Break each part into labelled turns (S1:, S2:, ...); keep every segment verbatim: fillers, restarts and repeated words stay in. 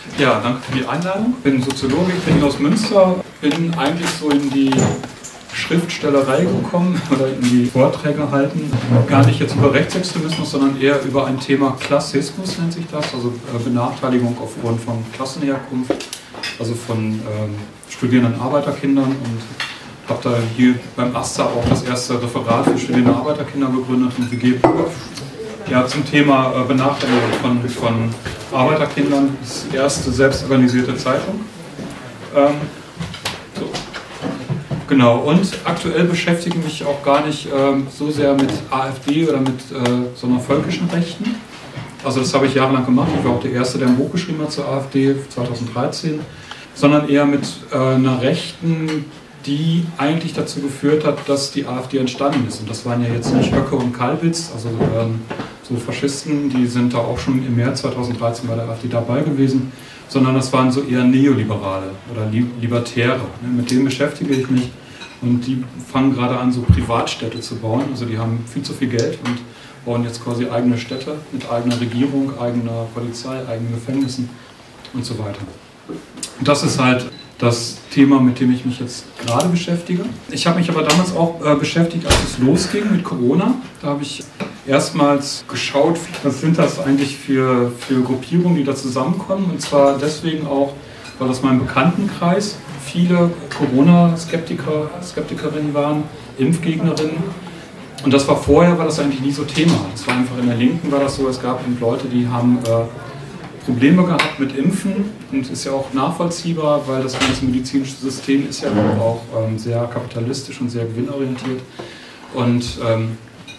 S1: Ja, danke für die Einladung. Ich bin Soziologe, ich bin aus Münster, bin eigentlich so in die Schriftstellerei gekommen oder in die Vorträge halten. Gar nicht jetzt über Rechtsextremismus, sondern eher über ein Thema Klassismus nennt sich das, also Benachteiligung aufgrund von Klassenherkunft, also von ähm, studierenden Arbeiterkindern, und habe da hier beim AStA auch das erste Referat für studierende Arbeiterkinder gegründet und gegeben. Ja, zum Thema äh, Benachteiligung von, von Arbeiterkindern, das ist die erste selbstorganisierte Zeitung. Ähm, so. Genau, und aktuell beschäftige ich mich auch gar nicht ähm, so sehr mit AfD oder mit äh, so einer völkischen Rechten. Also das habe ich jahrelang gemacht, ich war auch der Erste, der ein Buch geschrieben hat zur AfD, zweitausenddreizehn, sondern eher mit äh, einer Rechten, die eigentlich dazu geführt hat, dass die AfD entstanden ist. Und das waren ja jetzt nicht Höcke und Kalbitz, also ähm, so Faschisten, die sind da auch schon im März zweitausenddreizehn bei der AfD dabei gewesen, sondern das waren so eher Neoliberale oder Libertäre. Ne? Mit denen beschäftige ich mich, und die fangen gerade an, so Privatstädte zu bauen. Also die haben viel zu viel Geld und bauen jetzt quasi eigene Städte mit eigener Regierung, eigener Polizei, eigenen Gefängnissen und so weiter. Und das ist halt das Thema, mit dem ich mich jetzt gerade beschäftige. Ich habe mich aber damals auch äh, beschäftigt, als es losging mit Corona. Da habe ich erstmals geschaut, was sind das eigentlich für, für Gruppierungen, die da zusammenkommen. Und zwar deswegen auch, weil aus meinem Bekanntenkreis viele Corona-Skeptiker, Skeptikerinnen waren, Impfgegnerinnen. Und das war vorher, war das eigentlich nie so Thema. Das war einfach in der Linken, war das so, es gab Leute, die haben äh, Probleme gehabt mit Impfen, und ist ja auch nachvollziehbar, weil das ganze medizinische System ist ja auch ähm, sehr kapitalistisch und sehr gewinnorientiert. Und, ähm,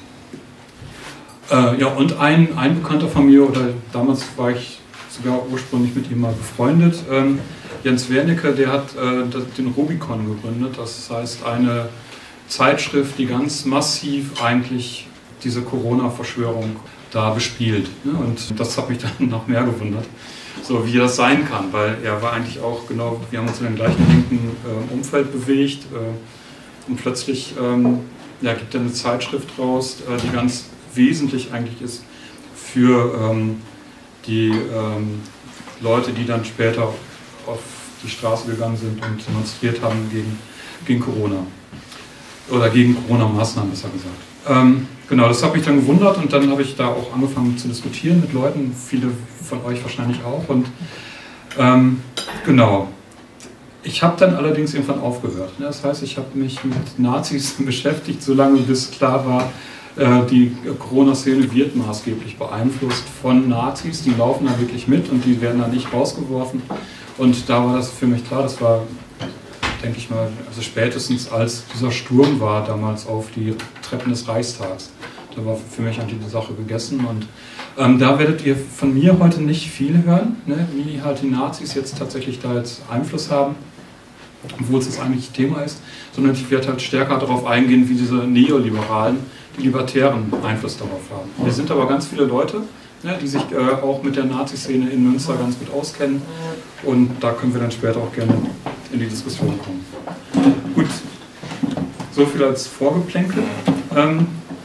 S1: äh, ja, und ein, ein Bekannter von mir, oder damals war ich sogar ursprünglich mit ihm mal befreundet, ähm, Jens Wernicke, der hat äh, den Rubicon gegründet, das heißt eine Zeitschrift, die ganz massiv eigentlich diese Corona-Verschwörung da bespielt. Und das hat mich dann noch mehr gewundert, so wie das sein kann, weil er war eigentlich auch genau, wir haben uns in dem gleichen linken äh, Umfeld bewegt, äh, und plötzlich ähm, ja, gibt er eine Zeitschrift raus, äh, die ganz wesentlich eigentlich ist für ähm, die ähm, Leute, die dann später auf die Straße gegangen sind und demonstriert haben gegen, gegen Corona oder gegen Corona-Maßnahmen, besser gesagt. Ähm, genau, das hat mich dann gewundert, und dann habe ich da auch angefangen zu diskutieren mit Leuten, viele von euch wahrscheinlich auch. Und ähm, genau, ich habe dann allerdings irgendwann aufgehört. Ne? Das heißt, ich habe mich mit Nazis beschäftigt, solange bis klar war, äh, die Corona-Szene wird maßgeblich beeinflusst von Nazis, die laufen da wirklich mit und die werden da nicht rausgeworfen. Und da war das für mich klar, das war, denke ich mal, also spätestens als dieser Sturm war damals auf die Treppen des Reichstags. Da war für mich eigentlich die Sache gegessen, und ähm, da werdet ihr von mir heute nicht viel hören, ne, wie halt die Nazis jetzt tatsächlich da jetzt Einfluss haben, obwohl es das eigentlich Thema ist, sondern ich werde halt stärker darauf eingehen, wie diese Neoliberalen, die Libertären Einfluss darauf haben. Wir sind aber ganz viele Leute, ne, die sich äh, auch mit der Nazi-Szene in Münster ganz gut auskennen, und da können wir dann später auch gerne in die Diskussion kommen. Gut, so viel als Vorgeplänkel. Ähm,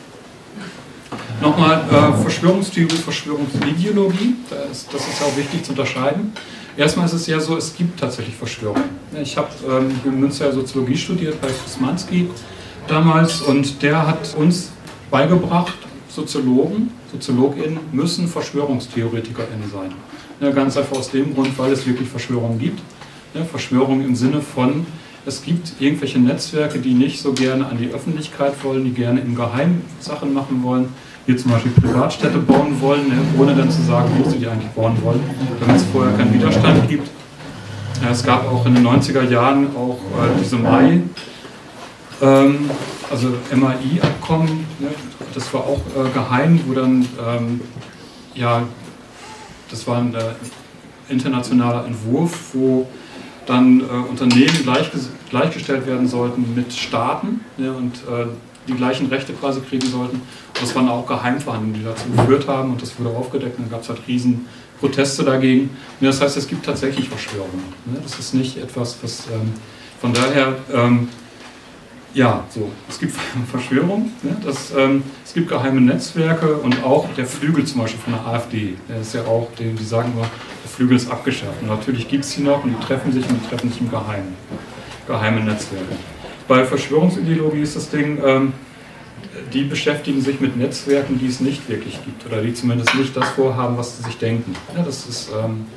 S1: Nochmal äh, Verschwörungstheorie, Verschwörungsideologie, das ist, das ist auch wichtig zu unterscheiden. Erstmal ist es ja so, es gibt tatsächlich Verschwörungen. Ich habe ähm, in Münster Soziologie studiert bei Kusmanski damals, und der hat uns beigebracht, Soziologen, SoziologInnen müssen VerschwörungstheoretikerInnen sein. Ja, ganz einfach aus dem Grund, weil es wirklich Verschwörungen gibt. Ja, Verschwörungen im Sinne von, es gibt irgendwelche Netzwerke, die nicht so gerne an die Öffentlichkeit wollen, die gerne im Geheimen Sachen machen wollen, hier zum Beispiel Privatstädte bauen wollen, ne, ohne dann zu sagen, wo sie die eigentlich bauen wollen, damit es vorher keinen Widerstand gibt. Ja, es gab auch in den neunziger Jahren auch äh, diese Mai, ähm, also M A I-Abkommen, ne, das war auch äh, geheim, wo dann, ähm, ja, das war ein äh, internationaler Entwurf, wo dann äh, Unternehmen gleich, gleichgestellt werden sollten mit Staaten, ja, und äh, die gleichen Rechte quasi kriegen sollten. Und das waren auch Geheimverhandlungen, die dazu geführt haben, und das wurde aufgedeckt, und dann gab es halt riesen Proteste dagegen. Und das heißt, es gibt tatsächlich Verschwörungen. Ne? Das ist nicht etwas, was ähm, von daher, ähm, ja, so, es gibt Verschwörungen, ne? das, ähm, es gibt geheime Netzwerke und auch der Flügel zum Beispiel von der AfD, der ist ja auch, die, die sagen immer, der Flügel ist abgeschafft. Und natürlich gibt es die noch und die treffen sich und die treffen sich im Geheimen, geheime Netzwerke. Bei Verschwörungsideologie ist das Ding, ähm, die beschäftigen sich mit Netzwerken, die es nicht wirklich gibt oder die zumindest nicht das vorhaben, was sie sich denken. Ja, das ist, ähm,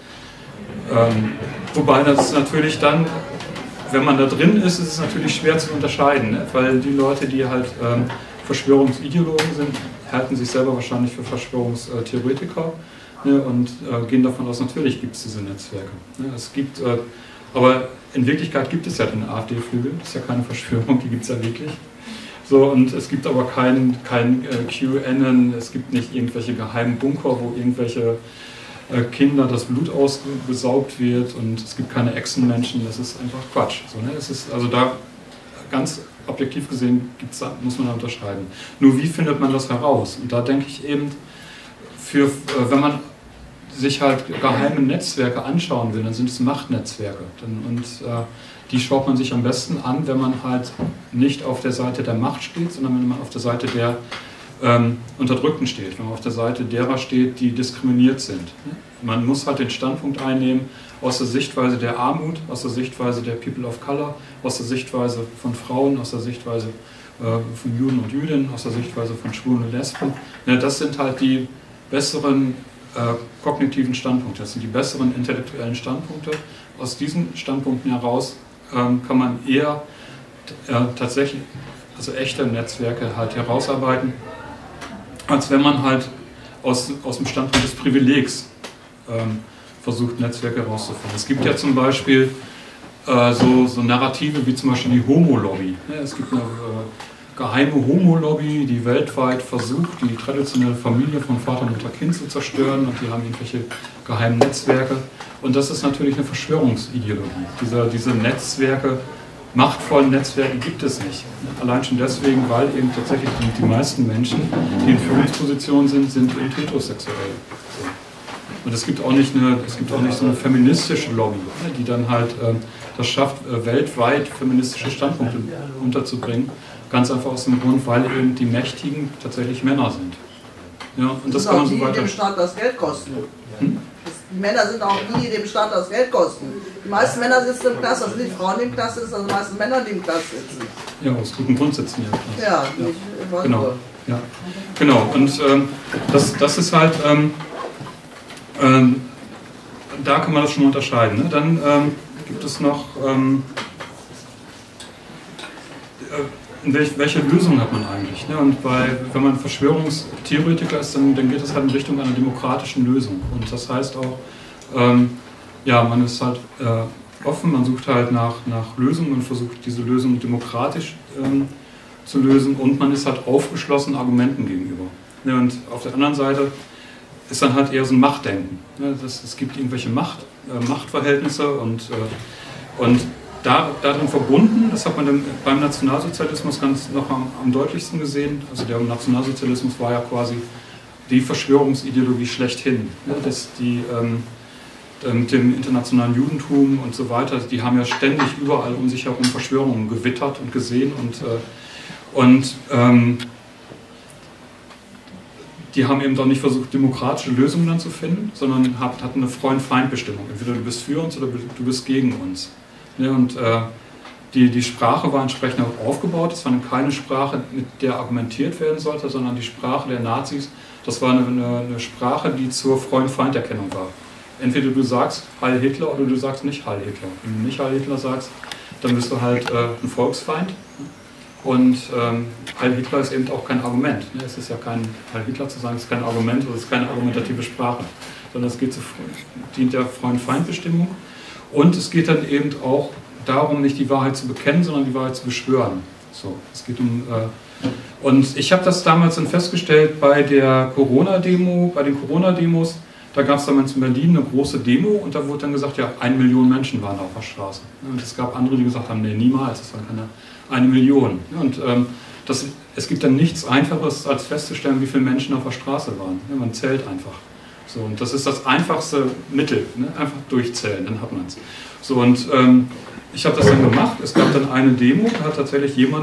S1: ähm, wobei das natürlich dann, wenn man da drin ist, ist es natürlich schwer zu unterscheiden, ne? Weil die Leute, die halt ähm, Verschwörungsideologen sind, halten sich selber wahrscheinlich für Verschwörungstheoretiker, ne? Und äh, gehen davon aus, natürlich gibt es diese Netzwerke. Ne? Es gibt, äh, aber in Wirklichkeit gibt es ja den AfD-Flügel, das ist ja keine Verschwörung, die gibt es ja wirklich. So, und es gibt aber kein, kein äh, QAnon, es gibt nicht irgendwelche geheimen Bunker, wo irgendwelche äh, Kinder das Blut ausgesaugt wird und es gibt keine Echsenmenschen, das ist einfach Quatsch. So, ne? Es ist, also da ganz objektiv gesehen gibt's, muss man da unterscheiden. Nur wie findet man das heraus? Und da denke ich eben, für, äh, wenn man sich halt geheime Netzwerke anschauen will, dann sind es Machtnetzwerke. Und äh, die schaut man sich am besten an, wenn man halt nicht auf der Seite der Macht steht, sondern wenn man auf der Seite der ähm, Unterdrückten steht, wenn man auf der Seite derer steht, die diskriminiert sind. Man muss halt den Standpunkt einnehmen aus der Sichtweise der Armut, aus der Sichtweise der People of Color, aus der Sichtweise von Frauen, aus der Sichtweise äh, von Juden und Jüdinnen, aus der Sichtweise von Schwulen und Lesben. Ja, das sind halt die besseren äh, kognitiven Standpunkte, das sind die besseren intellektuellen Standpunkte. Aus diesen Standpunkten heraus ähm, kann man eher äh, tatsächlich, also echte Netzwerke halt herausarbeiten, als wenn man halt aus, aus dem Standpunkt des Privilegs ähm, versucht, Netzwerke herauszufinden. Es gibt ja zum Beispiel äh, so, so Narrative wie zum Beispiel die Homo-Lobby. Ja, es gibt eine äh, geheime Homo-Lobby, die weltweit versucht, die traditionelle Familie von Vater, Mutter, Kind zu zerstören, und die haben irgendwelche geheimen Netzwerke. Und das ist natürlich eine Verschwörungsideologie. Diese, diese Netzwerke, machtvollen Netzwerke gibt es nicht. Allein schon deswegen, weil eben tatsächlich die, die meisten Menschen, die in Führungspositionen sind, sind eben heterosexuell. So. Und es gibt auch nicht eine, es gibt auch nicht so eine feministische Lobby, die dann halt äh, das schafft, äh, weltweit feministische Standpunkte unterzubringen. Ganz einfach aus dem Grund, weil eben die Mächtigen tatsächlich Männer sind. Ja, und das, das kann man so weiter. Die dem
S2: Staat das Geld kosten. Hm? Die Männer sind auch die, die dem Staat das Geld kosten. Die meisten Männer sitzen im Knast, also nicht Frauen, die im Knast sitzen, sondern die meisten Männer, die im Knast sitzen.
S1: Ja, aus gutem Grund sitzen die im Knast.
S2: Ja,
S1: ja.
S2: Nicht,
S1: genau. Ja. Genau, und ähm, das, das ist halt, ähm, ähm, da kann man das schon unterscheiden. Ne? Dann ähm, gibt es noch, ähm, äh, welche, welche Lösung hat man eigentlich? Ne? Und bei, wenn man Verschwörungstheoretiker ist, dann, dann geht es halt in Richtung einer demokratischen Lösung. Und das heißt auch, ähm, ja, man ist halt äh, offen, man sucht halt nach, nach Lösungen und versucht diese Lösung demokratisch ähm, zu lösen, und man ist halt aufgeschlossen Argumenten gegenüber. Ne? Und auf der anderen Seite ist dann halt eher so ein Machtdenken. Ne? Das, es gibt irgendwelche Macht, äh, Machtverhältnisse und, äh, und Da, darin verbunden, das hat man dann beim Nationalsozialismus ganz noch am, am deutlichsten gesehen, also der Nationalsozialismus war ja quasi die Verschwörungsideologie schlechthin. Ne? Das, die, ähm, mit dem internationalen Judentum und so weiter, die haben ja ständig überall um sich herum Verschwörungen gewittert und gesehen, und, äh, und ähm, die haben eben doch nicht versucht, demokratische Lösungen dann zu finden, sondern hatten eine Freund-Feind-Bestimmung. Entweder du bist für uns oder du bist gegen uns. Ja, und äh, die, die Sprache war entsprechend auch aufgebaut. Es war keine Sprache, mit der argumentiert werden sollte, sondern die Sprache der Nazis, das war eine, eine, eine Sprache, die zur Freund-Feind-Erkennung war. Entweder du sagst Heil Hitler oder du sagst nicht Heil Hitler. Wenn du nicht Heil Hitler sagst, dann bist du halt äh, ein Volksfeind. Und ähm, Heil Hitler ist eben auch kein Argument. Ne? Es ist ja kein, Heil Hitler zu sagen, es ist kein Argument, oder es ist keine argumentative Sprache, sondern es geht zu, dient der Freund-Feind-Bestimmung. Und es geht dann eben auch darum, nicht die Wahrheit zu bekennen, sondern die Wahrheit zu beschwören. So, es geht um, äh, und ich habe das damals dann festgestellt bei der Corona-Demo, bei den Corona-Demos. Da gab es damals in Berlin eine große Demo, und da wurde dann gesagt, ja, eine Million Menschen waren auf der Straße. Und es gab andere, die gesagt haben, nee, niemals, es waren keine eine Million. Und ähm, das, es gibt dann nichts Einfaches, als festzustellen, wie viele Menschen auf der Straße waren. Ja, man zählt einfach. So, und das ist das einfachste Mittel, ne? Einfach durchzählen, dann hat man es. So, und ähm, ich habe das dann gemacht. Es gab dann eine Demo, da hat tatsächlich jemand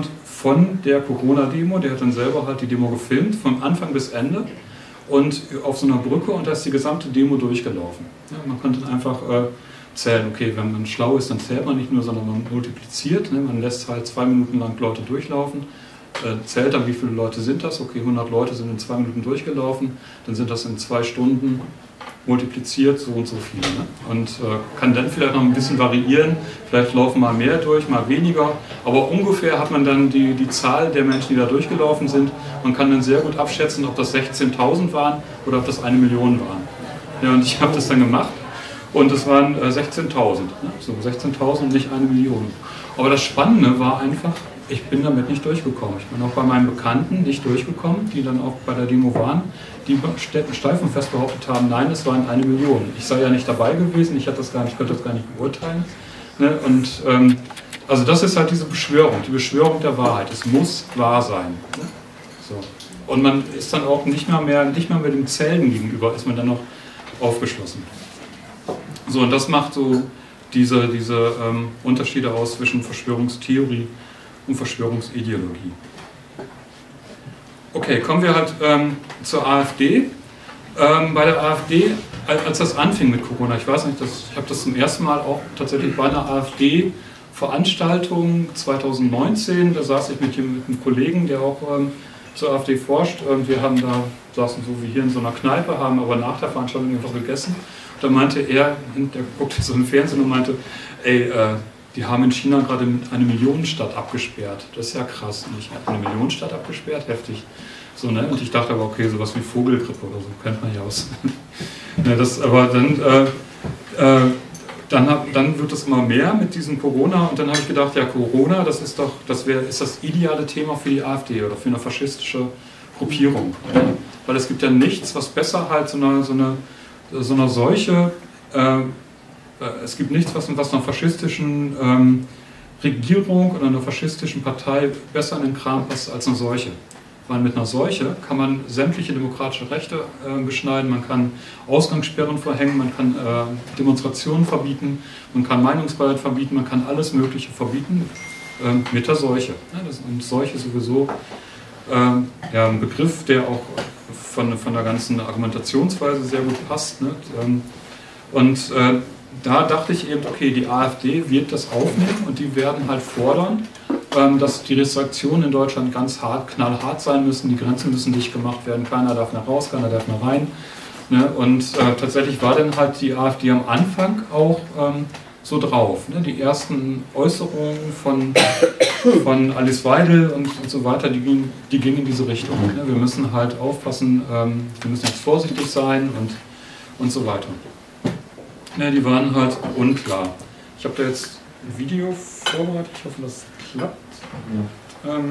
S1: von der Corona-Demo. Der hat dann selber halt die Demo gefilmt, von Anfang bis Ende. Und auf so einer Brücke, und da ist die gesamte Demo durchgelaufen. Ja, man konnte dann einfach äh, zählen, okay, wenn man schlau ist, dann zählt man nicht nur, sondern man multipliziert. Ne? Man lässt halt zwei Minuten lang Leute durchlaufen, äh, zählt dann, wie viele Leute sind das. Okay, hundert Leute sind in zwei Minuten durchgelaufen, dann sind das in zwei Stunden multipliziert so und so viele. Ne? Und äh, kann dann vielleicht noch ein bisschen variieren, vielleicht laufen mal mehr durch, mal weniger, aber ungefähr hat man dann die, die Zahl der Menschen, die da durchgelaufen sind. Man kann dann sehr gut abschätzen, ob das sechzehntausend waren oder ob das eine Million waren. Ja, und ich habe das dann gemacht und es waren äh, sechzehntausend, ne? So sechzehntausend und nicht eine Million. Aber das Spannende war einfach, ich bin damit nicht durchgekommen. Ich bin auch bei meinen Bekannten nicht durchgekommen, die dann auch bei der Demo waren, die steif und fest behauptet haben, nein, es waren eine Million. Ich sei ja nicht dabei gewesen, ich, hatte das gar nicht, ich konnte das gar nicht beurteilen. Ne? Und ähm, also das ist halt diese Beschwörung, die Beschwörung der Wahrheit. Es muss wahr sein. Ne? So. Und man ist dann auch nicht mehr, mehr, nicht mehr mit dem Zählen gegenüber, ist man dann noch aufgeschlossen. So, und das macht so diese, diese ähm, Unterschiede aus zwischen Verschwörungstheorie und Verschwörungsideologie. Okay, kommen wir halt ähm, zur AfD. Ähm, bei der AfD, als das anfing mit Corona, ich weiß nicht, das, ich habe das zum ersten Mal auch tatsächlich bei einer AfD-Veranstaltung zwanzig neunzehn, da saß ich mit, mit einem Kollegen, der auch ähm, zur AfD forscht. Ähm, wir haben da, saßen so wie hier in so einer Kneipe, haben aber nach der Veranstaltung einfach gegessen. Da meinte er, der guckte so im Fernsehen und meinte, ey, äh, die haben in China gerade eine Millionenstadt abgesperrt. Das ist ja krass. Und ich habe eine Millionenstadt abgesperrt, heftig. So, ne? Und ich dachte aber, okay, sowas wie Vogelgrippe oder so, kennt man ja aus. ne, das, aber dann, äh, äh, dann, hab, dann wird es immer mehr mit diesem Corona. Und dann habe ich gedacht, ja, Corona, das ist doch, das wär, ist das ideale Thema für die AfD oder für eine faschistische Gruppierung. Oder? Weil es gibt ja nichts, was besser halt so eine, so eine, so eine Seuche, äh, es gibt nichts, was, was einer faschistischen ähm, Regierung oder einer faschistischen Partei besser in den Kram passt als eine Seuche. Weil mit einer Seuche kann man sämtliche demokratische Rechte äh, beschneiden, man kann Ausgangssperren verhängen, man kann äh, Demonstrationen verbieten, man kann Meinungsfreiheit verbieten, man kann alles Mögliche verbieten äh, mit der Seuche. Ja, das, und Seuche sowieso äh, ja, ein Begriff, der auch von, von der ganzen Argumentationsweise sehr gut passt. Ne? Und äh, da dachte ich eben, okay, die AfD wird das aufnehmen und die werden halt fordern, ähm, dass die Restriktionen in Deutschland ganz hart, knallhart sein müssen, die Grenzen müssen dicht gemacht werden, keiner darf mehr raus, keiner darf mehr rein. Ne? Und äh, tatsächlich war dann halt die AfD am Anfang auch ähm, so drauf. Ne? Die ersten Äußerungen von, von Alice Weidel und, und so weiter, die gingen, die gingen in diese Richtung. Ne? Wir müssen halt aufpassen, ähm, wir müssen jetzt vorsichtig sein und, und so weiter. Ne, die waren halt unklar. Ich habe da jetzt ein Video vorbereitet, ich hoffe, das klappt. Ja. Ähm,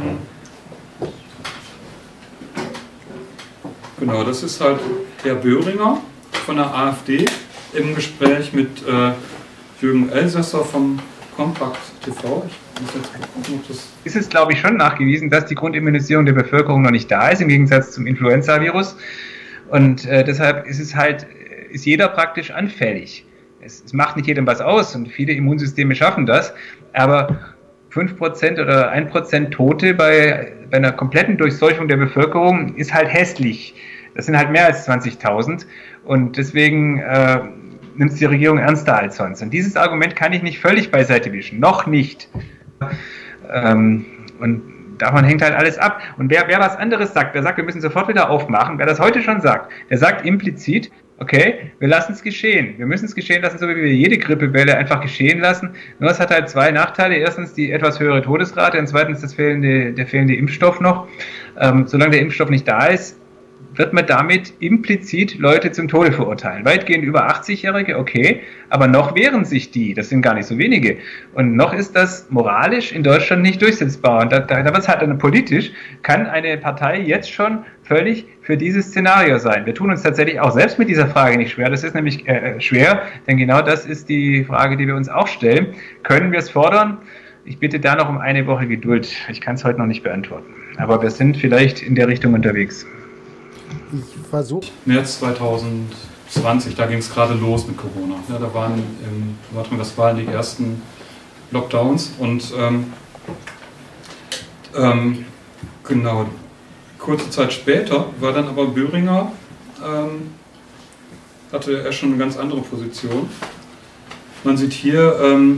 S1: genau, das ist halt Herr Böhringer von der AfD im Gespräch mit äh, Jürgen Elsässer vom Kompakt T V. Ich muss jetzt gucken, ob das
S3: ist es, glaube ich, schon nachgewiesen, dass die Grundimmunisierung der Bevölkerung noch nicht da ist, im Gegensatz zum Influenza-Virus. Und äh, deshalb ist es halt, ist jeder praktisch anfällig. Es, es macht nicht jedem was aus und viele Immunsysteme schaffen das, aber fünf Prozent oder ein Prozent Tote bei, bei einer kompletten Durchseuchung der Bevölkerung ist halt hässlich. Das sind halt mehr als zwanzigtausend und deswegen äh, nimmt es die Regierung ernster als sonst. Und dieses Argument kann ich nicht völlig beiseite wischen, noch nicht. Ähm, und davon hängt halt alles ab. Und wer, wer was anderes sagt, wer sagt, wir müssen sofort wieder aufmachen, wer das heute schon sagt, der sagt implizit, okay, wir lassen es geschehen. Wir müssen es geschehen lassen, so wie wir jede Grippewelle einfach geschehen lassen. Nur es hat halt zwei Nachteile. Erstens die etwas höhere Todesrate und zweitens das fehlende, der fehlende Impfstoff noch. Ähm, solange der Impfstoff nicht da ist, wird man damit implizit Leute zum Tode verurteilen. Weitgehend über achtzig-Jährige, okay, aber noch wehren sich die, das sind gar nicht so wenige. Und noch ist das moralisch in Deutschland nicht durchsetzbar. Und da, da, da wird es halt dann politisch, kann eine Partei jetzt schon völlig für dieses Szenario sein. Wir tun uns tatsächlich auch selbst mit dieser Frage nicht schwer. Das ist nämlich äh, schwer, denn genau das ist die Frage, die wir uns auch stellen. Können wir es fordern? Ich bitte da noch um eine Woche Geduld. Ich kann es heute noch nicht beantworten. Aber wir sind vielleicht in der Richtung unterwegs.
S4: Ich versuche.
S1: März zweitausendzwanzig, da ging es gerade los mit Corona. Ja, da waren in Nordrhein-Westfalen die ersten Lockdowns und ähm, Ähm, genau. Kurze Zeit später war dann aber Böhringer, ähm, hatte er schon eine ganz andere Position. Man sieht hier ähm,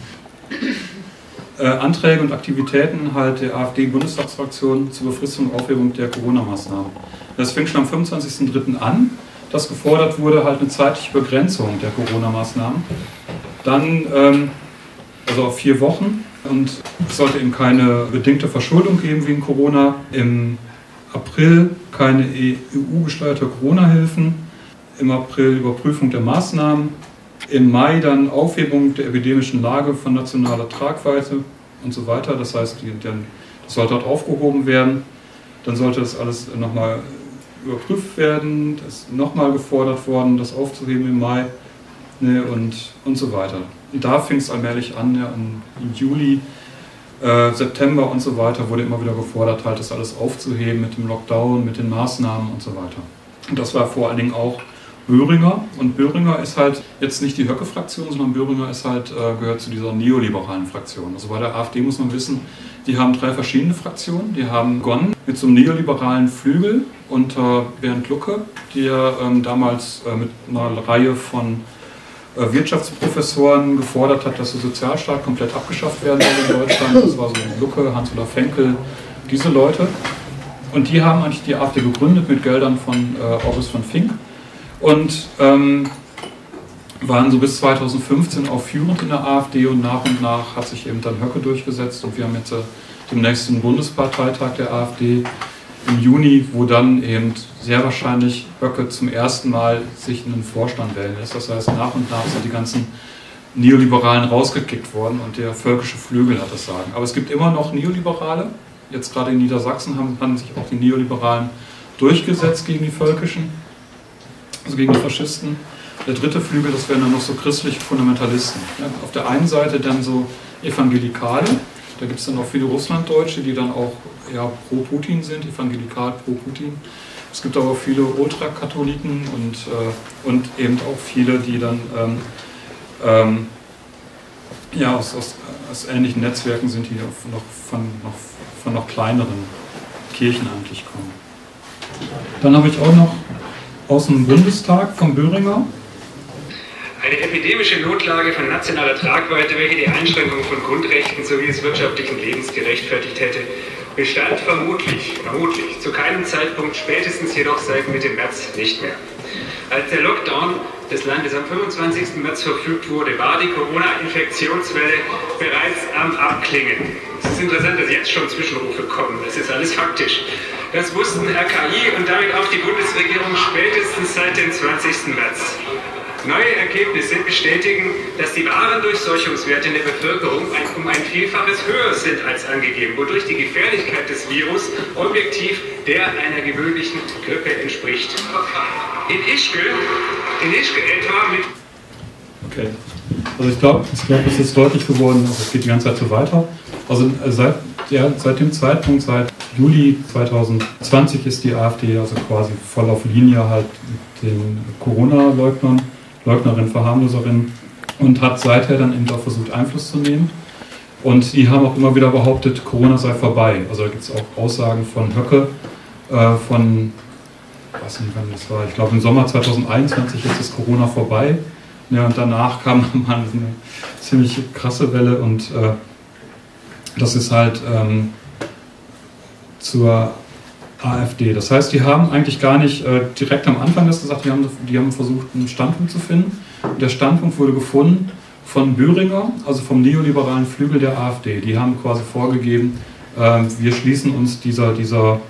S1: äh, Anträge und Aktivitäten halt der AfD-Bundestagsfraktion zur Befristung und Aufhebung der Corona-Maßnahmen. Das fing schon am fünfundzwanzigsten dritten an, dass gefordert wurde halt eine zeitliche Begrenzung der Corona-Maßnahmen. Dann, ähm, also auf vier Wochen, und es sollte eben keine bedingte Verschuldung geben wegen Corona. Im April keine E U-gesteuerte Corona-Hilfen, im April Überprüfung der Maßnahmen, im Mai dann Aufhebung der epidemischen Lage von nationaler Tragweite und so weiter. Das heißt, die, die, das sollte dort aufgehoben werden. Dann sollte das alles nochmal überprüft werden. Das ist nochmal gefordert worden, das aufzuheben im Mai, ne, und, und so weiter. Und da fing es allmählich an, ja, im Juli, äh, September und so weiter wurde immer wieder gefordert, halt das alles aufzuheben mit dem Lockdown, mit den Maßnahmen und so weiter. Und das war vor allen Dingen auch Böhringer. Und Böhringer ist halt jetzt nicht die Höcke-Fraktion, sondern Böhringer ist halt, äh, gehört zu dieser neoliberalen Fraktion. Also bei der AfD muss man wissen, die haben drei verschiedene Fraktionen. Die haben begonnen mit so einem neoliberalen Flügel unter Bernd Lucke, der ähm, damals äh, mit einer Reihe von äh, Wirtschaftsprofessoren gefordert hat, dass der Sozialstaat komplett abgeschafft werden soll in Deutschland. Das war so Lucke, Hans-Olaf Fenkel, diese Leute. Und die haben eigentlich die AfD gegründet mit Geldern von äh, August von Fink. Und ähm, waren so bis zweitausendfünfzehn auch führend in der AfD, und nach und nach hat sich eben dann Höcke durchgesetzt, und wir haben jetzt äh, den nächsten Bundesparteitag der AfD im Juni, wo dann eben sehr wahrscheinlich Höcke zum ersten Mal sich in den Vorstand wählen lässt. Das heißt, nach und nach sind die ganzen Neoliberalen rausgekickt worden und der völkische Flügel hat das Sagen. Aber es gibt immer noch Neoliberale. Jetzt gerade in Niedersachsen haben, haben sich auch die Neoliberalen durchgesetzt gegen die Völkischen, also gegen die Faschisten. Der dritte Flügel, das wären dann noch so christliche Fundamentalisten. Ja, auf der einen Seite dann so Evangelikale, da gibt es dann auch viele Russlanddeutsche, die dann auch ja, pro-Putin sind, evangelikal pro-Putin. Es gibt aber auch viele Ultrakatholiken und, äh, und eben auch viele, die dann ähm, ähm, ja, aus, aus, aus ähnlichen Netzwerken sind, die noch von, noch, von noch kleineren Kirchen eigentlich kommen. Dann habe ich auch noch aus dem Bundestag von Böhringer.
S3: Eine epidemische Notlage von nationaler Tragweite, welche die Einschränkung von Grundrechten sowie des wirtschaftlichen Lebens gerechtfertigt hätte, bestand vermutlich, vermutlich zu keinem Zeitpunkt, spätestens jedoch seit Mitte März nicht mehr. Als der Lockdown des Landes am fünfundzwanzigsten März verfügt wurde, war die Corona-Infektionswelle bereits am Abklingen. Es ist interessant, dass jetzt schon Zwischenrufe kommen, das ist alles faktisch. Das wussten R K I und damit auch die Bundesregierung spätestens seit dem zwanzigsten März. Neue Ergebnisse bestätigen, dass die wahren Durchseuchungswerte in der Bevölkerung ein, um ein Vielfaches höher sind als angegeben, wodurch die Gefährlichkeit des Virus objektiv der einer gewöhnlichen Grippe entspricht. In Ischgl, in Ischgl etwa mit...
S1: Okay, also ich glaube, ich glaub, es ist deutlich geworden, also es geht die ganze Zeit so weiter. Also seit, ja, seit dem Zeitpunkt, seit Juli zweitausendzwanzig ist die AfD also quasi voll auf Linie halt mit den Corona-Leugnern, Leugnerin, Verharmloserin, und hat seither dann eben auch versucht, Einfluss zu nehmen. Und die haben auch immer wieder behauptet, Corona sei vorbei. Also da gibt es auch Aussagen von Höcke, äh, von, ich weiß nicht, wann das war, ich glaube im Sommer zweitausendeinundzwanzig ist das Corona vorbei. Ja, und danach kam mal eine ziemlich krasse Welle, und äh, das ist halt ähm, zur AfD. Das heißt, die haben eigentlich gar nicht äh, direkt am Anfang das gesagt, die haben, die haben versucht, einen Standpunkt zu finden. Und der Standpunkt wurde gefunden von Böhringer, also vom neoliberalen Flügel der AfD. Die haben quasi vorgegeben, äh, wir schließen uns dieser, dieser,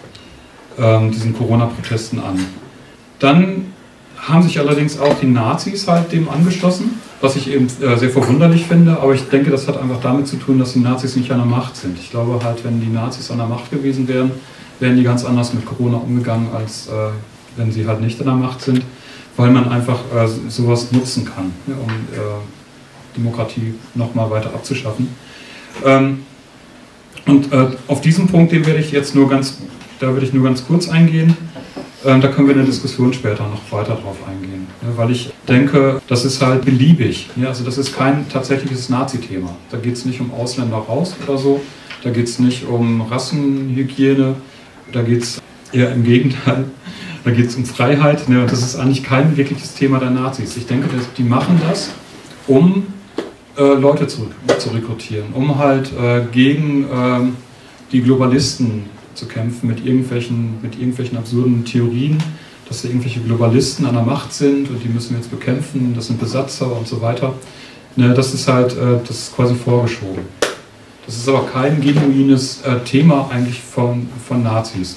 S1: äh, diesen Corona-Protesten an. Dann haben sich allerdings auch die Nazis halt dem angeschlossen, was ich eben äh, sehr verwunderlich finde, aber ich denke, das hat einfach damit zu tun, dass die Nazis nicht an der Macht sind. Ich glaube halt, wenn die Nazis an der Macht gewesen wären, wären die ganz anders mit Corona umgegangen, als äh, wenn sie halt nicht an der Macht sind, weil man einfach äh, sowas nutzen kann, ja, um äh, Demokratie nochmal weiter abzuschaffen. Ähm, und äh, auf diesen Punkt, den werde ich jetzt nur ganz, da werde ich nur ganz kurz eingehen. Ähm, da können wir in der Diskussion später noch weiter drauf eingehen, ja, weil ich denke, das ist halt beliebig. Ja, also das ist kein tatsächliches Nazi-Thema. Da geht es nicht um Ausländer raus oder so, da geht es nicht um Rassenhygiene, da geht es eher im Gegenteil, da geht es um Freiheit. Ne? Und das ist eigentlich kein wirkliches Thema der Nazis. Ich denke, dass die machen das, um äh, Leute zu, zu rekrutieren, um halt äh, gegen äh, die Globalisten zu kämpfen mit irgendwelchen, mit irgendwelchen absurden Theorien, dass da irgendwelche Globalisten an der Macht sind und die müssen wir jetzt bekämpfen, das sind Besatzer und so weiter. Ne, das ist halt, äh, das ist quasi vorgeschoben. Das ist aber kein genuines äh, Thema eigentlich von, von Nazis.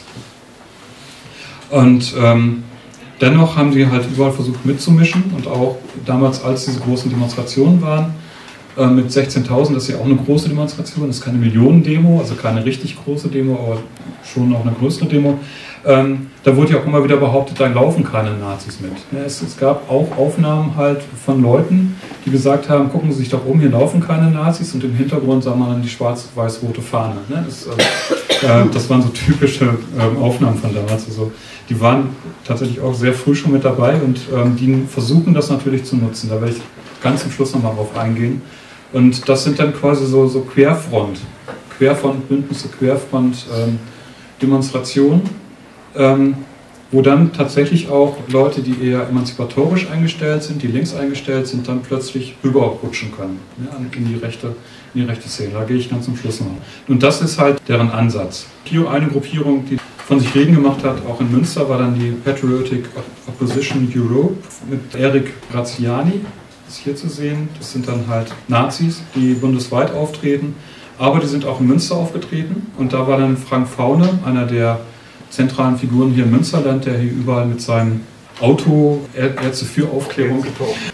S1: Und ähm, dennoch haben sie halt überall versucht mitzumischen und auch damals, als diese großen Demonstrationen waren, äh, mit sechzehntausend, das ist ja auch eine große Demonstration, das ist keine Millionendemo, also keine richtig große Demo, aber schon auch eine größere Demo. Ähm, da wurde ja auch immer wieder behauptet, da laufen keine Nazis mit. Ja, es, es gab auch Aufnahmen halt von Leuten, die gesagt haben, gucken Sie sich doch um, hier laufen keine Nazis, und im Hintergrund sah man dann die schwarz-weiß-rote Fahne. Ne? Das, äh, das waren so typische äh, Aufnahmen von damals. Also, die waren tatsächlich auch sehr früh schon mit dabei und ähm, die versuchen das natürlich zu nutzen. Da werde ich ganz zum Schluss nochmal drauf eingehen. Und das sind dann quasi so, so Querfront, Querfront, Bündnisse, Querfront, ähm, Demonstrationen, ähm, wo dann tatsächlich auch Leute, die eher emanzipatorisch eingestellt sind, die links eingestellt sind, dann plötzlich rüberrutschen können, ja, in die rechte, in die rechte Szene. Da gehe ich ganz zum Schluss noch. Und das ist halt deren Ansatz. Hier eine Gruppierung, die von sich reden gemacht hat, auch in Münster, war dann die Patriotic Opposition Europe mit Eric Graziani, ist hier zu sehen. Das sind dann halt Nazis, die bundesweit auftreten, aber die sind auch in Münster aufgetreten. Und da war dann Frank Faune, einer der zentralen Figuren hier im Münsterland, der hier überall mit seinem Auto Ärzte für Aufklärung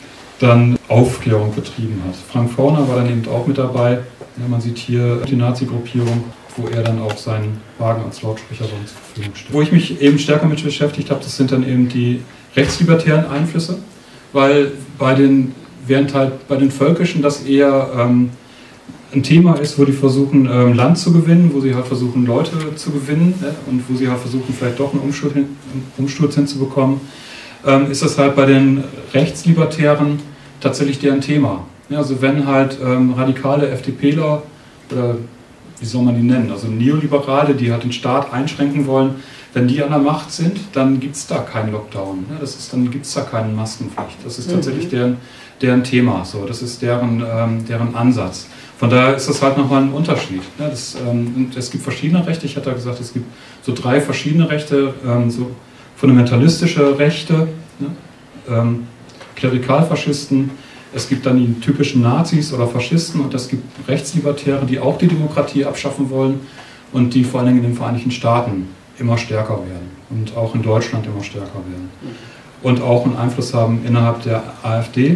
S1: dann Aufklärung betrieben hat. Frank Faune war dann eben auch mit dabei. Ja, man sieht hier die Nazi-Gruppierung, wo er dann auch seinen Wagen als Lautsprecher bei uns zur Verfügung stellt. Wo ich mich eben stärker mit beschäftigt habe, das sind dann eben die rechtslibertären Einflüsse, weil bei den, während halt bei den Völkischen das eher ähm, ein Thema ist, wo die versuchen, ähm, Land zu gewinnen, wo sie halt versuchen, Leute zu gewinnen, ne, und wo sie halt versuchen, vielleicht doch einen Umsturz, hin, Umsturz hinzubekommen, ähm, ist das halt bei den Rechtslibertären tatsächlich deren Thema. Ja, also wenn halt ähm, radikale FDPler oder wie soll man die nennen, also Neoliberale, die halt den Staat einschränken wollen, wenn die an der Macht sind, dann gibt es da keinen Lockdown. Ne? Das ist, dann gibt es da keine Maskenpflicht. Das ist tatsächlich mhm. deren, deren Thema. So. Das ist deren, ähm, deren Ansatz. Von daher ist das halt nochmal ein Unterschied. Ne? Das, ähm, es gibt verschiedene Rechte. Ich hatte ja gesagt, es gibt so drei verschiedene Rechte. Ähm, so fundamentalistische Rechte, ne? ähm, Klerikalfaschisten. Es gibt dann die typischen Nazis oder Faschisten und es gibt Rechtslibertäre, die auch die Demokratie abschaffen wollen und die vor allen Dingen in den Vereinigten Staaten immer stärker werden und auch in Deutschland immer stärker werden. Und auch einen Einfluss haben innerhalb der AfD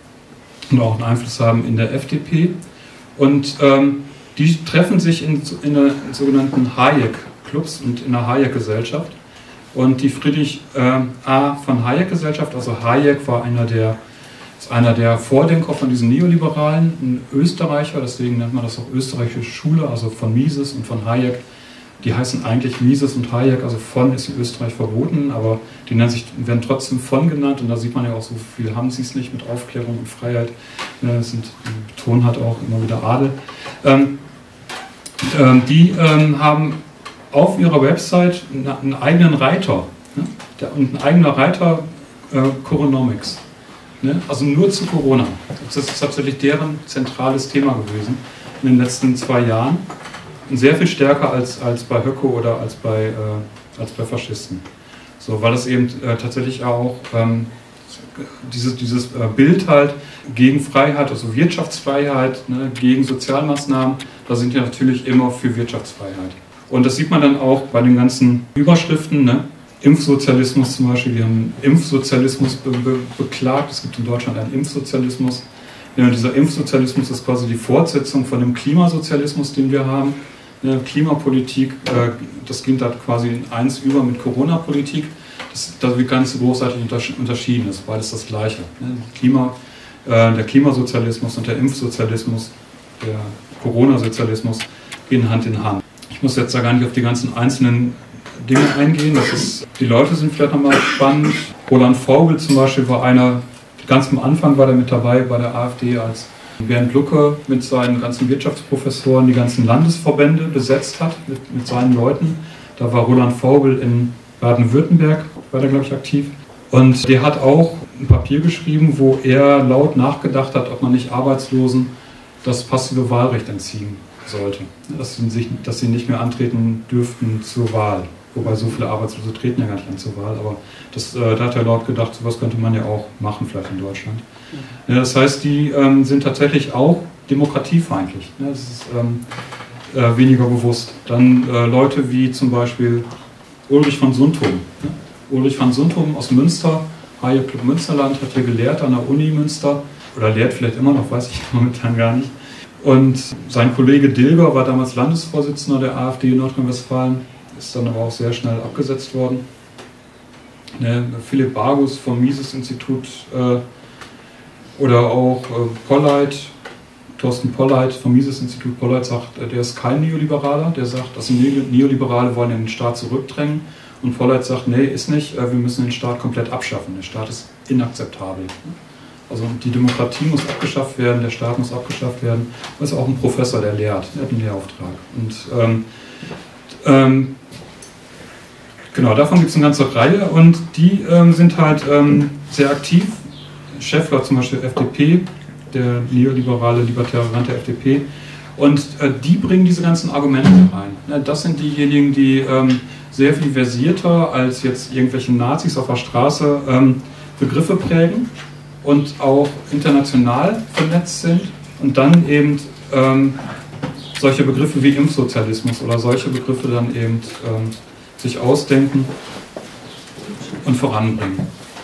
S1: und auch einen Einfluss haben in der F D P. Und ähm, die treffen sich in, in, der, in sogenannten Hayek-Clubs und in der Hayek-Gesellschaft. Und die Friedrich äh, A. von Hayek-Gesellschaft, also Hayek war einer der ist einer der Vordenker von diesen Neoliberalen, ein Österreicher, deswegen nennt man das auch österreichische Schule, also von Mises und von Hayek. Die heißen eigentlich Mises und Hayek, also von ist in Österreich verboten, aber die nennen sich, werden trotzdem von genannt und da sieht man ja auch, so viel haben sie es nicht mit Aufklärung und Freiheit. Das sind, betonen hat auch immer wieder Adel. Ähm, ähm, die ähm, haben auf ihrer Website einen eigenen Reiter, ne? Der, und ein eigener Reiter äh, Coronomics. Ne? Also nur zu Corona. Das ist tatsächlich deren zentrales Thema gewesen in den letzten zwei Jahren. Und sehr viel stärker als, als bei Höcke oder als bei, äh, als bei Faschisten. So, weil das eben äh, tatsächlich auch ähm, dieses, dieses äh, Bild halt gegen Freiheit, also Wirtschaftsfreiheit, ne, gegen Sozialmaßnahmen, da sind ja natürlich immer für Wirtschaftsfreiheit. Und das sieht man dann auch bei den ganzen Überschriften, ne? Impfsozialismus zum Beispiel, wir haben Impfsozialismus be be beklagt, es gibt in Deutschland einen Impfsozialismus. Ja, dieser Impfsozialismus ist quasi die Fortsetzung von dem Klimasozialismus, den wir haben. Ja, Klimapolitik, äh, das ging da quasi in eins über mit Corona-Politik. Das, das wird gar nicht so großartig unterschieden, das ist beides das Gleiche. Ne? Klima, äh, der Klimasozialismus und der Impfsozialismus, der Corona-Sozialismus gehen Hand in Hand. Ich muss jetzt da gar nicht auf die ganzen einzelnen Dinge eingehen. Das ist, die Leute sind vielleicht nochmal spannend. Roland Vogel zum Beispiel war einer, ganz am Anfang war der mit dabei bei der AfD als Bernd Lucke mit seinen ganzen Wirtschaftsprofessoren die ganzen Landesverbände besetzt hat, mit, mit seinen Leuten. Da war Roland Vaubel in Baden-Württemberg, war der glaube ich aktiv. Und der hat auch ein Papier geschrieben, wo er laut nachgedacht hat, ob man nicht Arbeitslosen das passive Wahlrecht entziehen sollte. Dass sie, sich, dass sie nicht mehr antreten dürften zur Wahl. Wobei so viele Arbeitslose treten ja gar nicht an zur Wahl. Aber das, äh, da hat er laut gedacht, sowas könnte man ja auch machen, vielleicht in Deutschland. Ja, das heißt, die ähm, sind tatsächlich auch demokratiefeindlich. Ja, das ist ähm, äh, weniger bewusst. Dann äh, Leute wie zum Beispiel Ulrich von Sundtum. Ja? Ulrich von Sundtum aus Münster, Haie Club Münsterland, hat hier gelehrt an der Uni Münster. Oder lehrt vielleicht immer noch, weiß ich momentan gar nicht. Und sein Kollege Dilger war damals Landesvorsitzender der AfD in Nordrhein-Westfalen, ist dann aber auch sehr schnell abgesetzt worden. Ne, Philipp Bargus vom Mises-Institut äh, oder auch äh, Polleit, Thorsten Polleit vom Mises-Institut Polleit sagt, äh, der ist kein Neoliberaler, der sagt, dass Neoliberale wollen den Staat zurückdrängen. Und Polleit sagt, nee, ist nicht, äh, wir müssen den Staat komplett abschaffen. Der Staat ist inakzeptabel. Also die Demokratie muss abgeschafft werden, der Staat muss abgeschafft werden. Das ist auch ein Professor, der lehrt, der hat einen Lehrauftrag. Und ähm, ähm, genau, davon gibt es eine ganze Reihe und die ähm, sind halt ähm, sehr aktiv. Schäffler zum Beispiel F D P, der neoliberale, libertäre Rand der F D P. Und äh, die bringen diese ganzen Argumente rein. Ja, das sind diejenigen, die ähm, sehr viel versierter als jetzt irgendwelche Nazis auf der Straße ähm, Begriffe prägen und auch international vernetzt sind und dann eben ähm, solche Begriffe wie Impfsozialismus oder solche Begriffe dann eben ähm, sich ausdenken und voranbringen.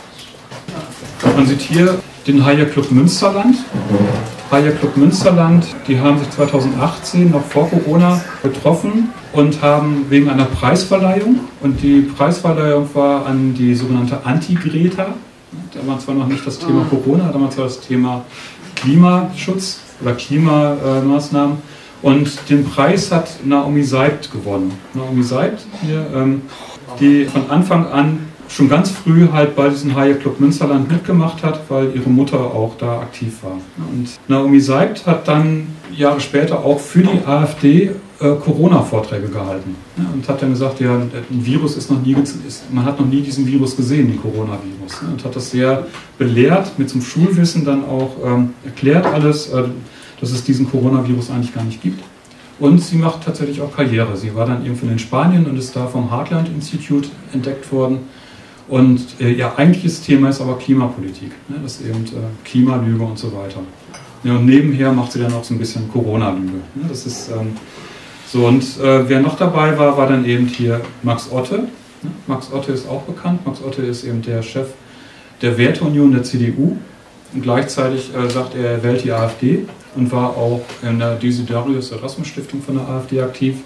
S1: Man sieht hier den Haie Club Münsterland. Haie Club Münsterland, die haben sich zweitausendachtzehn, noch vor Corona, getroffen und haben wegen einer Preisverleihung, und die Preisverleihung war an die sogenannte Anti-Greta. Da war zwar noch nicht das Thema Corona, damals war das Thema Klimaschutz oder Klimamaßnahmen. Und den Preis hat Naomi Seibt gewonnen. Naomi Seibt, hier, ähm, die von Anfang an schon ganz früh halt bei diesem Haie Club Münsterland mitgemacht hat, weil ihre Mutter auch da aktiv war. Und Naomi Seibt hat dann Jahre später auch für die AfD äh, Corona-Vorträge gehalten. Ja, und hat dann gesagt, ja, ein Virus ist noch nie, ist, man hat noch nie diesen Virus gesehen, den Coronavirus. Ja, und hat das sehr belehrt, mit so einem Schulwissen dann auch ähm, erklärt alles, äh, dass es diesen Coronavirus eigentlich gar nicht gibt. Und sie macht tatsächlich auch Karriere. Sie war dann irgendwann in Spanien und ist da vom Heartland Institute entdeckt worden. Und äh, ihr eigentliches Thema ist aber Klimapolitik. Ne? Das ist eben äh, Klimalüge und so weiter. Ja, und nebenher macht sie dann auch so ein bisschen Corona-Lüge. Ne? Das ist ähm, so. Und äh, wer noch dabei war, war dann eben hier Max Otte. Ne? Max Otte ist auch bekannt. Max Otte ist eben der Chef der Werteunion der C D U. Und gleichzeitig äh, sagt er, er wählt die AfD und war auch in der Desiderius Erasmus Stiftung von der AfD aktiv.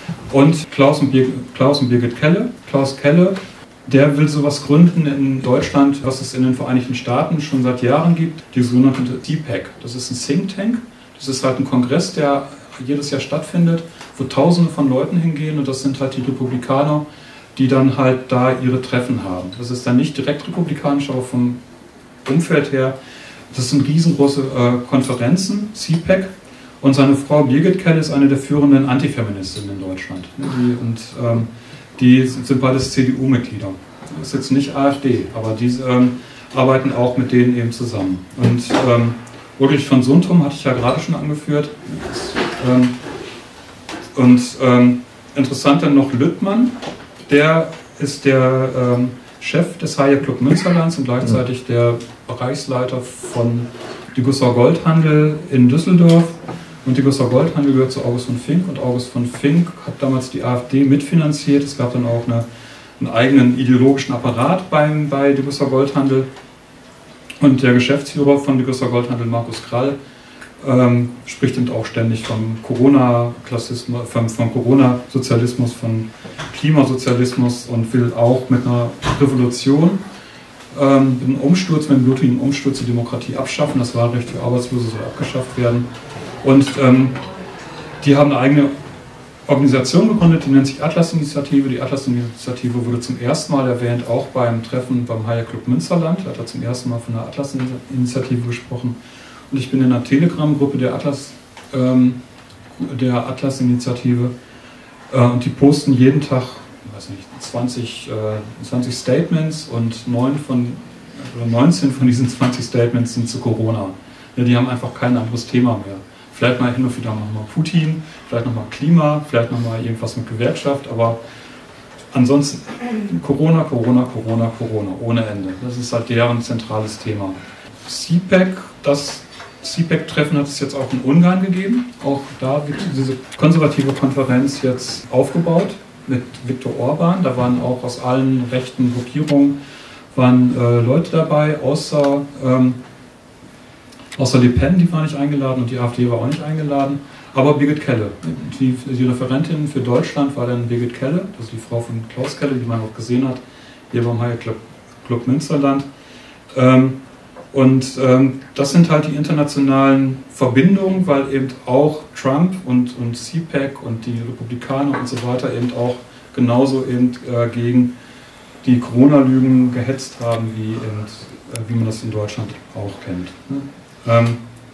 S1: Und Klaus und, Bir Klaus und Birgit Kelle. Klaus Kelle, der will sowas gründen in Deutschland, was es in den Vereinigten Staaten schon seit Jahren gibt, die sogenannte T PAC. Das ist ein Think Tank. Das ist halt ein Kongress, der jedes Jahr stattfindet, wo Tausende von Leuten hingehen, und das sind halt die Republikaner, die dann halt da ihre Treffen haben. Das ist dann nicht direkt republikanisch, aber vom Umfeld her. Das sind riesengroße äh, Konferenzen, C PAC. Und seine Frau Birgit Kelle ist eine der führenden Antifeministinnen in Deutschland. Die, und ähm, die sind beides C D U-Mitglieder. Das ist jetzt nicht AfD, aber die ähm, arbeiten auch mit denen eben zusammen. Und ähm, Ulrich von Sundtum hatte ich ja gerade schon angeführt. Ähm, und ähm, interessant dann noch Lüttmann, der ist der ähm, Chef des Haie Club Münsterlands und gleichzeitig der Bereichsleiter von Degussa Goldhandel in Düsseldorf. Und Degussa Goldhandel gehört zu August von Fink, und August von Fink hat damals die AfD mitfinanziert. Es gab dann auch eine, einen eigenen ideologischen Apparat beim, bei Degussa Goldhandel. Und der Geschäftsführer von Degussa Goldhandel, Markus Krall, ähm, spricht eben auch ständig vom Corona-Klassismus, vom, vom Corona-Sozialismus, von Klimasozialismus, und will auch mit einer Revolution, ähm, mit einem Umsturz, mit einem blutigen Umsturz die Demokratie abschaffen. Das Wahlrecht für Arbeitslose soll abgeschafft werden. Und ähm, die haben eine eigene Organisation gegründet, die nennt sich Atlas-Initiative. Die Atlas-Initiative wurde zum ersten Mal erwähnt, auch beim Treffen beim Haie Club Münsterland. Da hat er zum ersten Mal von der Atlas-Initiative gesprochen. und ich bin in einer Telegram-Gruppe der Atlas, ähm, der Atlas-Initiative äh, und die posten jeden Tag, ich weiß nicht, zwanzig, äh, zwanzig Statements und neun von, oder neunzehn von diesen zwanzig Statements sind zu Corona. Ja, die haben einfach kein anderes Thema mehr. Vielleicht mal hin und wieder nochmal Putin, vielleicht nochmal Klima, vielleicht nochmal irgendwas mit Gewerkschaft, aber ansonsten Corona, Corona, Corona, Corona, ohne Ende. Das ist halt deren zentrales Thema. C PAC, das C PAC-Treffen hat es jetzt auch in Ungarn gegeben. Auch da wird diese konservative Konferenz jetzt aufgebaut mit Viktor Orban. Da waren auch aus allen rechten Gruppierungen waren, äh, Leute dabei, außer, ähm, außer Le Pen, die war nicht eingeladen und die AfD war auch nicht eingeladen. Aber Birgit Kelle, die, die Referentin für Deutschland war dann Birgit Kelle, das ist die Frau von Klaus Kelle, die man auch gesehen hat, hier beim High Club, Club Münsterland. Ähm, und ähm, das sind halt die internationalen Verbindungen, weil eben auch Trump und, und C PAC und die Republikaner und so weiter eben auch genauso eben äh, gegen die Corona-Lügen gehetzt haben, wie, eben, äh, wie man das in Deutschland auch kennt. Ne? Ähm,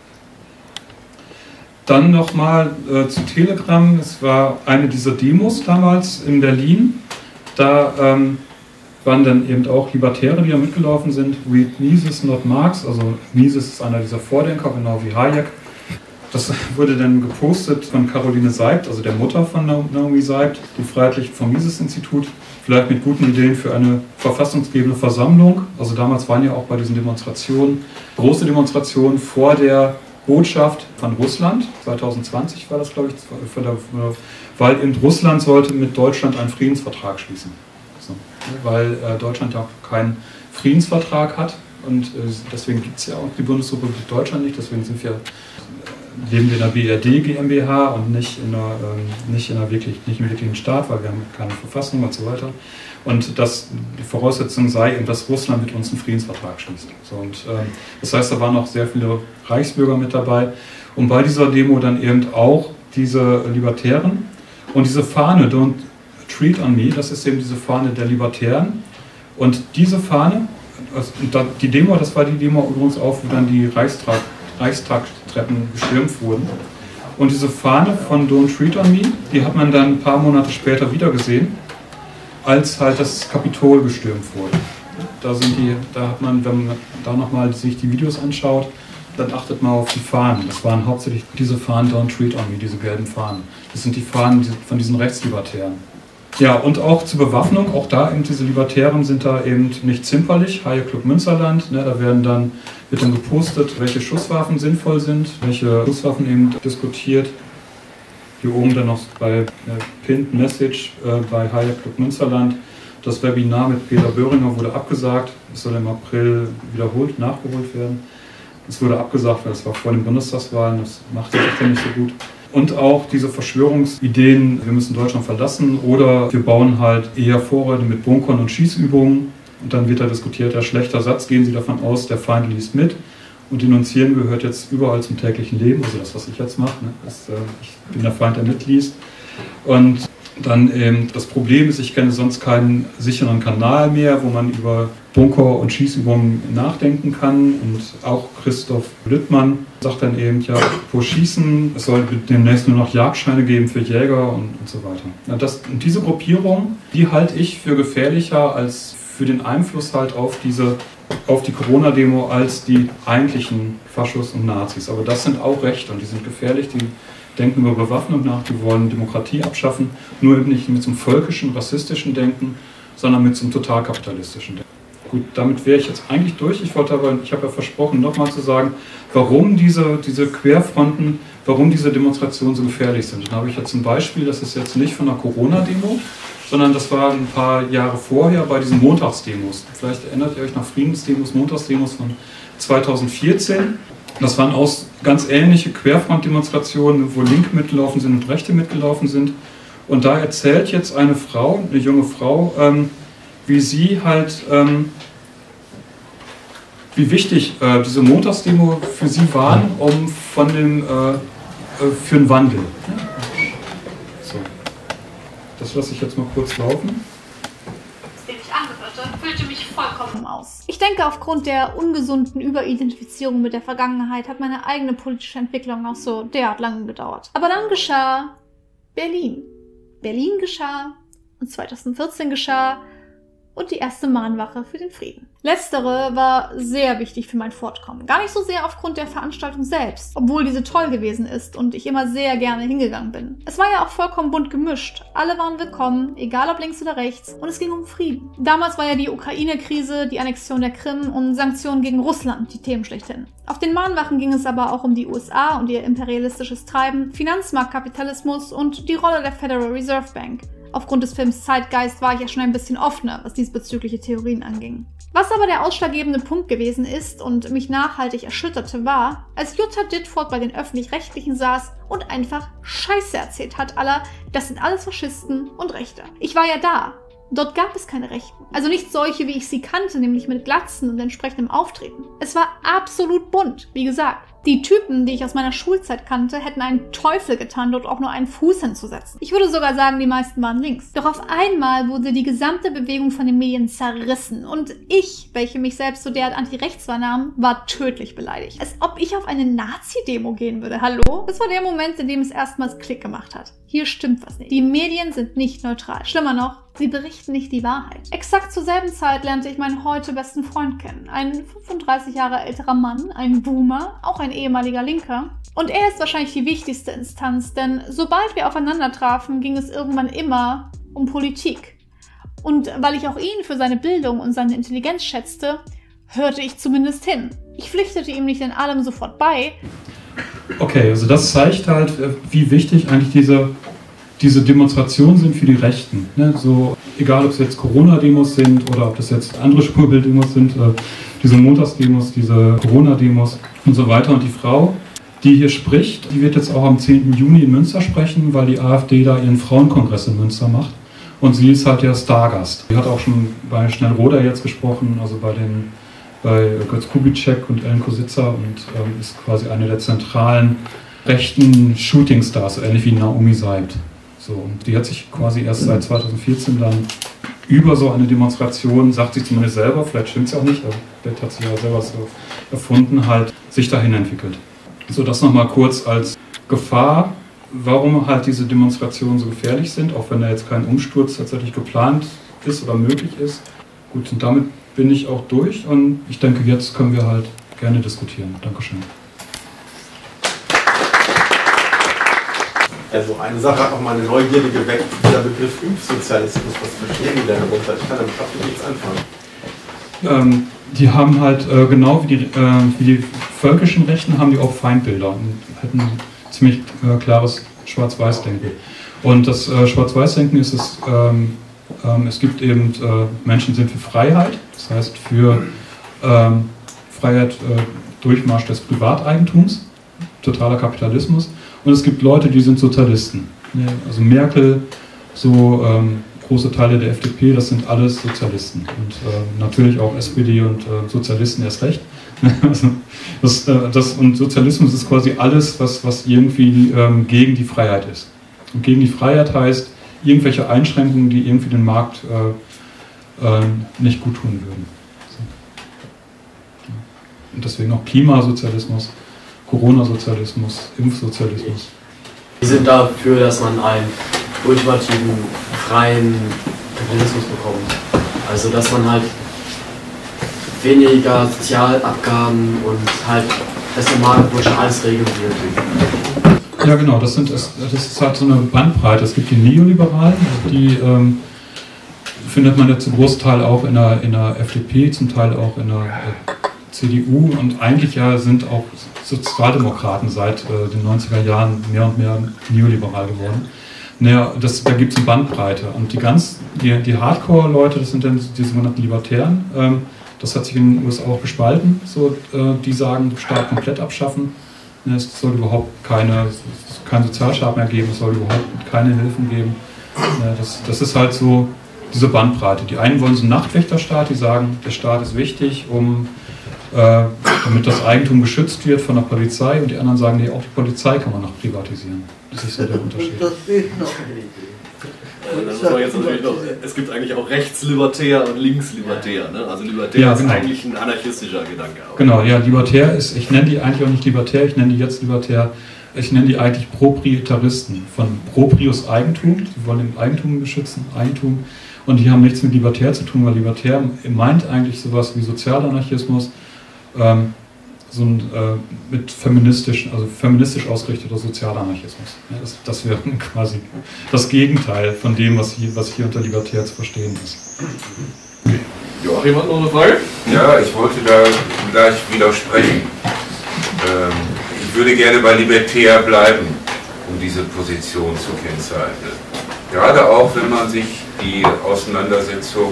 S1: Dann nochmal äh, zu Telegram. Es war eine dieser Demos damals in Berlin. Da ähm, waren dann eben auch Libertäre, die da mitgelaufen sind. Read Mises, not Marx. Also Mises ist einer dieser Vordenker, genau wie Hayek. Das wurde dann gepostet von Caroline Seibt, also der Mutter von Naomi Seibt, die Freiheitliche vom Mises-Institut. Vielleicht mit guten Ideen für eine verfassungsgebende Versammlung. Also damals waren ja auch bei diesen Demonstrationen große Demonstrationen vor der Botschaft von Russland, zwanzig zwanzig war das, glaube ich, weil eben Russland sollte mit Deutschland einen Friedensvertrag schließen. So, weil äh, Deutschland ja auch keinen Friedensvertrag hat und äh, deswegen gibt es ja auch die Bundesrepublik Deutschland nicht, deswegen sind wir, äh, leben wir in der B R D GmbH und nicht in einer, äh, nicht in einer wirklich, nicht im wirklichen Staat, weil wir haben keine Verfassung und so weiter. Und das, die Voraussetzung sei eben, dass Russland mit uns einen Friedensvertrag schließt. So, und, äh, das heißt, da waren auch sehr viele Reichsbürger mit dabei. Und bei dieser Demo dann eben auch diese Libertären. Und diese Fahne, Don't Treat on Me, das ist eben diese Fahne der Libertären. Und diese Fahne, also die Demo, das war die Demo übrigens auch, wo dann die Reichstag, Reichstagstreppen gestürmt wurden. Und diese Fahne von Don't Treat on Me, die hat man dann ein paar Monate später wieder gesehen, als halt das Kapitol gestürmt wurde. Da sind die, da hat man, wenn man da nochmal sich die Videos anschaut, dann achtet mal auf die Fahnen. Das waren hauptsächlich diese Fahnen Don't Treat on Me, diese gelben Fahnen. Das sind die Fahnen von diesen Rechtslibertären. Ja, und auch zur Bewaffnung, auch da eben diese Libertären sind da eben nicht zimperlich. High Club Münsterland, ne, da werden dann, wird dann gepostet, welche Schusswaffen sinnvoll sind, welche Schusswaffen eben diskutiert. Hier oben dann noch bei äh, Pinned Message äh, bei High Club Münsterland. Das Webinar mit Peter Böhringer wurde abgesagt. Es soll im April wiederholt, nachgeholt werden. Es wurde abgesagt, weil es war vor den Bundestagswahlen. Das machte sich dann nicht so gut. Und auch diese Verschwörungsideen, wir müssen Deutschland verlassen oder wir bauen halt eher Vorräte mit Bunkern und Schießübungen. Und dann wird da diskutiert, ja, schlechter Satz, gehen Sie davon aus, der Feind liest mit. Und Denunzieren gehört jetzt überall zum täglichen Leben, also das, was ich jetzt mache. Ne? Das, äh, ich bin der Feind, der mitliest. Und dann eben das Problem ist, ich kenne sonst keinen sicheren Kanal mehr, wo man über Bunker- und Schießübungen nachdenken kann. Und auch Christoph Lüttmann sagt dann eben, ja, pro Schießen, es soll demnächst nur noch Jagdscheine geben für Jäger und, und so weiter. Ja, das, und diese Gruppierung, die halte ich für gefährlicher als für den Einfluss halt auf diese auf die Corona-Demo als die eigentlichen Faschos und Nazis. Aber das sind auch Rechte und die sind gefährlich, die denken über Bewaffnung nach, die wollen Demokratie abschaffen, nur eben nicht mit so einem völkischen, rassistischen Denken, sondern mit so einem totalkapitalistischen Denken. Gut, damit wäre ich jetzt eigentlich durch. Ich wollte aber, ich habe ja versprochen, nochmal zu sagen, warum diese, diese Querfronten, warum diese Demonstrationen so gefährlich sind. Dann habe ich jetzt ein Beispiel, das ist jetzt nicht von einer Corona-Demo, sondern das war ein paar Jahre vorher bei diesen Montagsdemos. Vielleicht erinnert ihr euch noch Friedensdemos, Montagsdemos von zweitausendvierzehn. Das waren auch ganz ähnliche Querfrontdemonstrationen, wo Linke mitgelaufen sind und Rechte mitgelaufen sind. Und da erzählt jetzt eine Frau, eine junge Frau, ähm, wie sie halt, ähm, wie wichtig äh, diese Montagsdemo für sie waren, um von dem, äh, äh, für einen Wandel. So. Das lasse ich jetzt mal kurz laufen.
S5: Den ich angehörte, fühlte mich vollkommen aus. Ich denke, aufgrund der ungesunden Überidentifizierung mit der Vergangenheit hat meine eigene politische Entwicklung auch so derart lange gedauert. Aber dann geschah Berlin. Berlin geschah und zweitausendvierzehn geschah und die erste Mahnwache für den Frieden. Letztere war sehr wichtig für mein Fortkommen. Gar nicht so sehr aufgrund der Veranstaltung selbst, obwohl diese toll gewesen ist und ich immer sehr gerne hingegangen bin. Es war ja auch vollkommen bunt gemischt. Alle waren willkommen, egal ob links oder rechts, und es ging um Frieden. Damals war ja die Ukraine-Krise, die Annexion der Krim und Sanktionen gegen Russland die Themen schlechthin. Auf den Mahnwachen ging es aber auch um die U S A und ihr imperialistisches Treiben, Finanzmarktkapitalismus und die Rolle der Federal Reserve Bank. Aufgrund des Films Zeitgeist war ich ja schon ein bisschen offener, was diesbezügliche Theorien anging. Was aber der ausschlaggebende Punkt gewesen ist und mich nachhaltig erschütterte, war, als Jutta Ditfurth bei den Öffentlich-Rechtlichen saß und einfach Scheiße erzählt hat, aller, das sind alles Faschisten und Rechte. Ich war ja da. Dort gab es keine Rechten. Also nicht solche, wie ich sie kannte, nämlich mit Glatzen und entsprechendem Auftreten. Es war absolut bunt, wie gesagt. Die Typen, die ich aus meiner Schulzeit kannte, hätten einen Teufel getan, dort auch nur einen Fuß hinzusetzen. Ich würde sogar sagen, die meisten waren links. Doch auf einmal wurde die gesamte Bewegung von den Medien zerrissen. Und ich, welche mich selbst so derart anti-rechts wahrnahm, war tödlich beleidigt. Als ob ich auf eine Nazi-Demo gehen würde. Hallo? Das war der Moment, in dem es erstmals Klick gemacht hat. Hier stimmt was nicht. Die Medien sind nicht neutral. Schlimmer noch, sie berichten nicht die Wahrheit. Exakt zur selben Zeit lernte ich meinen heute besten Freund kennen. Ein fünfunddreißig Jahre älterer Mann, ein Boomer, auch ein ehemaliger Linker. Und er ist wahrscheinlich die wichtigste Instanz, denn sobald wir aufeinander trafen, ging es irgendwann immer um Politik. Und weil ich auch ihn für seine Bildung und seine Intelligenz schätzte, hörte ich zumindest hin. Ich pflichtete ihm nicht in allem sofort bei.
S1: Okay, also das zeigt halt, wie wichtig eigentlich diese, diese Demonstrationen sind für die Rechten. Ne? So, egal, ob es jetzt Corona-Demos sind oder ob das jetzt andere Schwurbel-Demos sind, äh, diese Montagsdemos, diese Corona-Demos und so weiter. Und die Frau, die hier spricht, die wird jetzt auch am zehnten Juni in Münster sprechen, weil die AfD da ihren Frauenkongress in Münster macht. Und sie ist halt der Stargast. Sie hat auch schon bei Schnellroder jetzt gesprochen, also bei den bei Götz Kubitschek und Ellen Kositzer und ähm, ist quasi eine der zentralen rechten Shootingstars, so ähnlich wie Naomi Seibt. So, und die hat sich quasi erst seit zweitausendvierzehn dann über so eine Demonstration, sagt sie zumindest selber, vielleicht stimmt es ja auch nicht, aber vielleicht hat sie ja selber so erfunden, halt sich dahin entwickelt. So, das nochmal kurz als Gefahr, warum halt diese Demonstrationen so gefährlich sind, auch wenn da jetzt kein Umsturz tatsächlich geplant ist oder möglich ist. Gut, und damit bin ich auch durch und ich denke, jetzt können wir halt gerne diskutieren. Dankeschön.
S6: Also eine Sache hat auch meine Neugierde geweckt, der Begriff Impfsozialismus, was verstehen die denn darunter? Ich kann damit fast nichts anfangen.
S1: Ähm, die haben halt, äh, genau wie die, äh, wie die völkischen Rechten, haben die auch Feindbilder und hätten ein ziemlich äh, klares Schwarz-Weiß-Denken. Und das äh, Schwarz-Weiß-Denken ist es, ähm, ähm, es gibt eben, äh, Menschen sind für Freiheit, das heißt für ähm, Freiheit, äh, Durchmarsch des Privateigentums, totaler Kapitalismus. Und es gibt Leute, die sind Sozialisten. Also Merkel, so ähm, große Teile der F D P, das sind alles Sozialisten. Und äh, natürlich auch S P D und äh, Sozialisten erst recht. also das, äh, das, und Sozialismus ist quasi alles, was, was irgendwie ähm, gegen die Freiheit ist. Und gegen die Freiheit heißt irgendwelche Einschränkungen, die irgendwie den Markt äh, äh, nicht gut tun würden. So. Und deswegen auch Klimasozialismus, Corona-Sozialismus, Impfsozialismus.
S7: Wir sind dafür, dass man einen ultimativen, freien Kapitalismus bekommt. Also dass man halt weniger Sozialabgaben und halt das normale, wo schon alles regeln wird.
S1: Ja genau, das, sind, das ist halt so eine Bandbreite. Es gibt die Neoliberalen, die ähm, findet man ja zum Großteil auch in der, in der F D P, zum Teil auch in der äh, C D U und eigentlich ja sind auch Sozialdemokraten seit äh, den neunziger Jahren mehr und mehr neoliberal geworden. Naja, das, da gibt es eine Bandbreite und die ganz, die, die Hardcore-Leute, das sind dann die sogenannten Libertären, ähm, das hat sich in den U S A auch gespalten, so, äh, die sagen, Staat komplett abschaffen, es soll überhaupt keine, kein Sozialstaat mehr geben, es soll überhaupt keine Hilfen geben. Ja, das, das ist halt so diese Bandbreite. Die einen wollen so einen Nachtwächterstaat, die sagen, der Staat ist wichtig, um Äh, damit das Eigentum geschützt wird von der Polizei und die anderen sagen, nee, auch die Polizei kann man noch privatisieren. Das ist so der Unterschied.
S2: Das geht noch.
S6: da muss man jetzt natürlich noch, es gibt eigentlich auch Rechtslibertär und Linkslibertär. Ne? Also Libertär
S1: Ja,
S6: ist
S1: genau.
S6: eigentlich ein anarchistischer Gedanke. Auch.
S1: Genau, ja, Libertär ist, ich nenne die eigentlich auch nicht Libertär, ich nenne die jetzt Libertär, ich nenne die eigentlich Proprietaristen, von Proprius Eigentum, sie wollen den Eigentum beschützen, Eigentum, und die haben nichts mit Libertär zu tun, weil Libertär meint eigentlich sowas wie Sozialanarchismus, ähm, so ein äh, mit feministisch, also feministisch ausgerichteter Sozialanarchismus. Ja, das, das wäre quasi das Gegenteil von dem, was hier, was hier unter Libertär zu verstehen ist.
S6: Okay. Joachim hat noch eine Frage?
S8: Ja, ich wollte da gleich widersprechen. Ähm, ich würde gerne bei Libertär bleiben, um diese Position zu kennzeichnen. Gerade auch, wenn man sich die Auseinandersetzung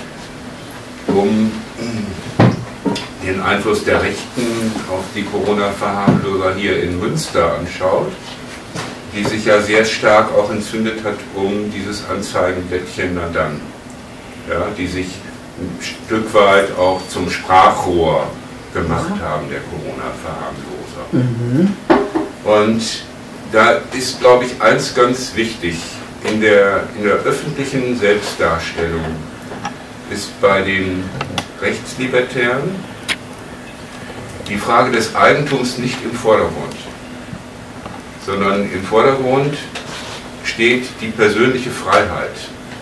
S8: um den Einfluss der Rechten auf die Corona-Verharmloser hier in Münster anschaut, die sich ja sehr stark auch entzündet hat um dieses Anzeigenblättchen Na dann, ja, die sich ein Stück weit auch zum Sprachrohr gemacht haben, der Corona-Verharmloser. Mhm. Und da ist, glaube ich, eins ganz wichtig, in der, in der öffentlichen Selbstdarstellung ist bei den Rechtslibertären die Frage des Eigentums nicht im Vordergrund, sondern im Vordergrund steht die persönliche Freiheit.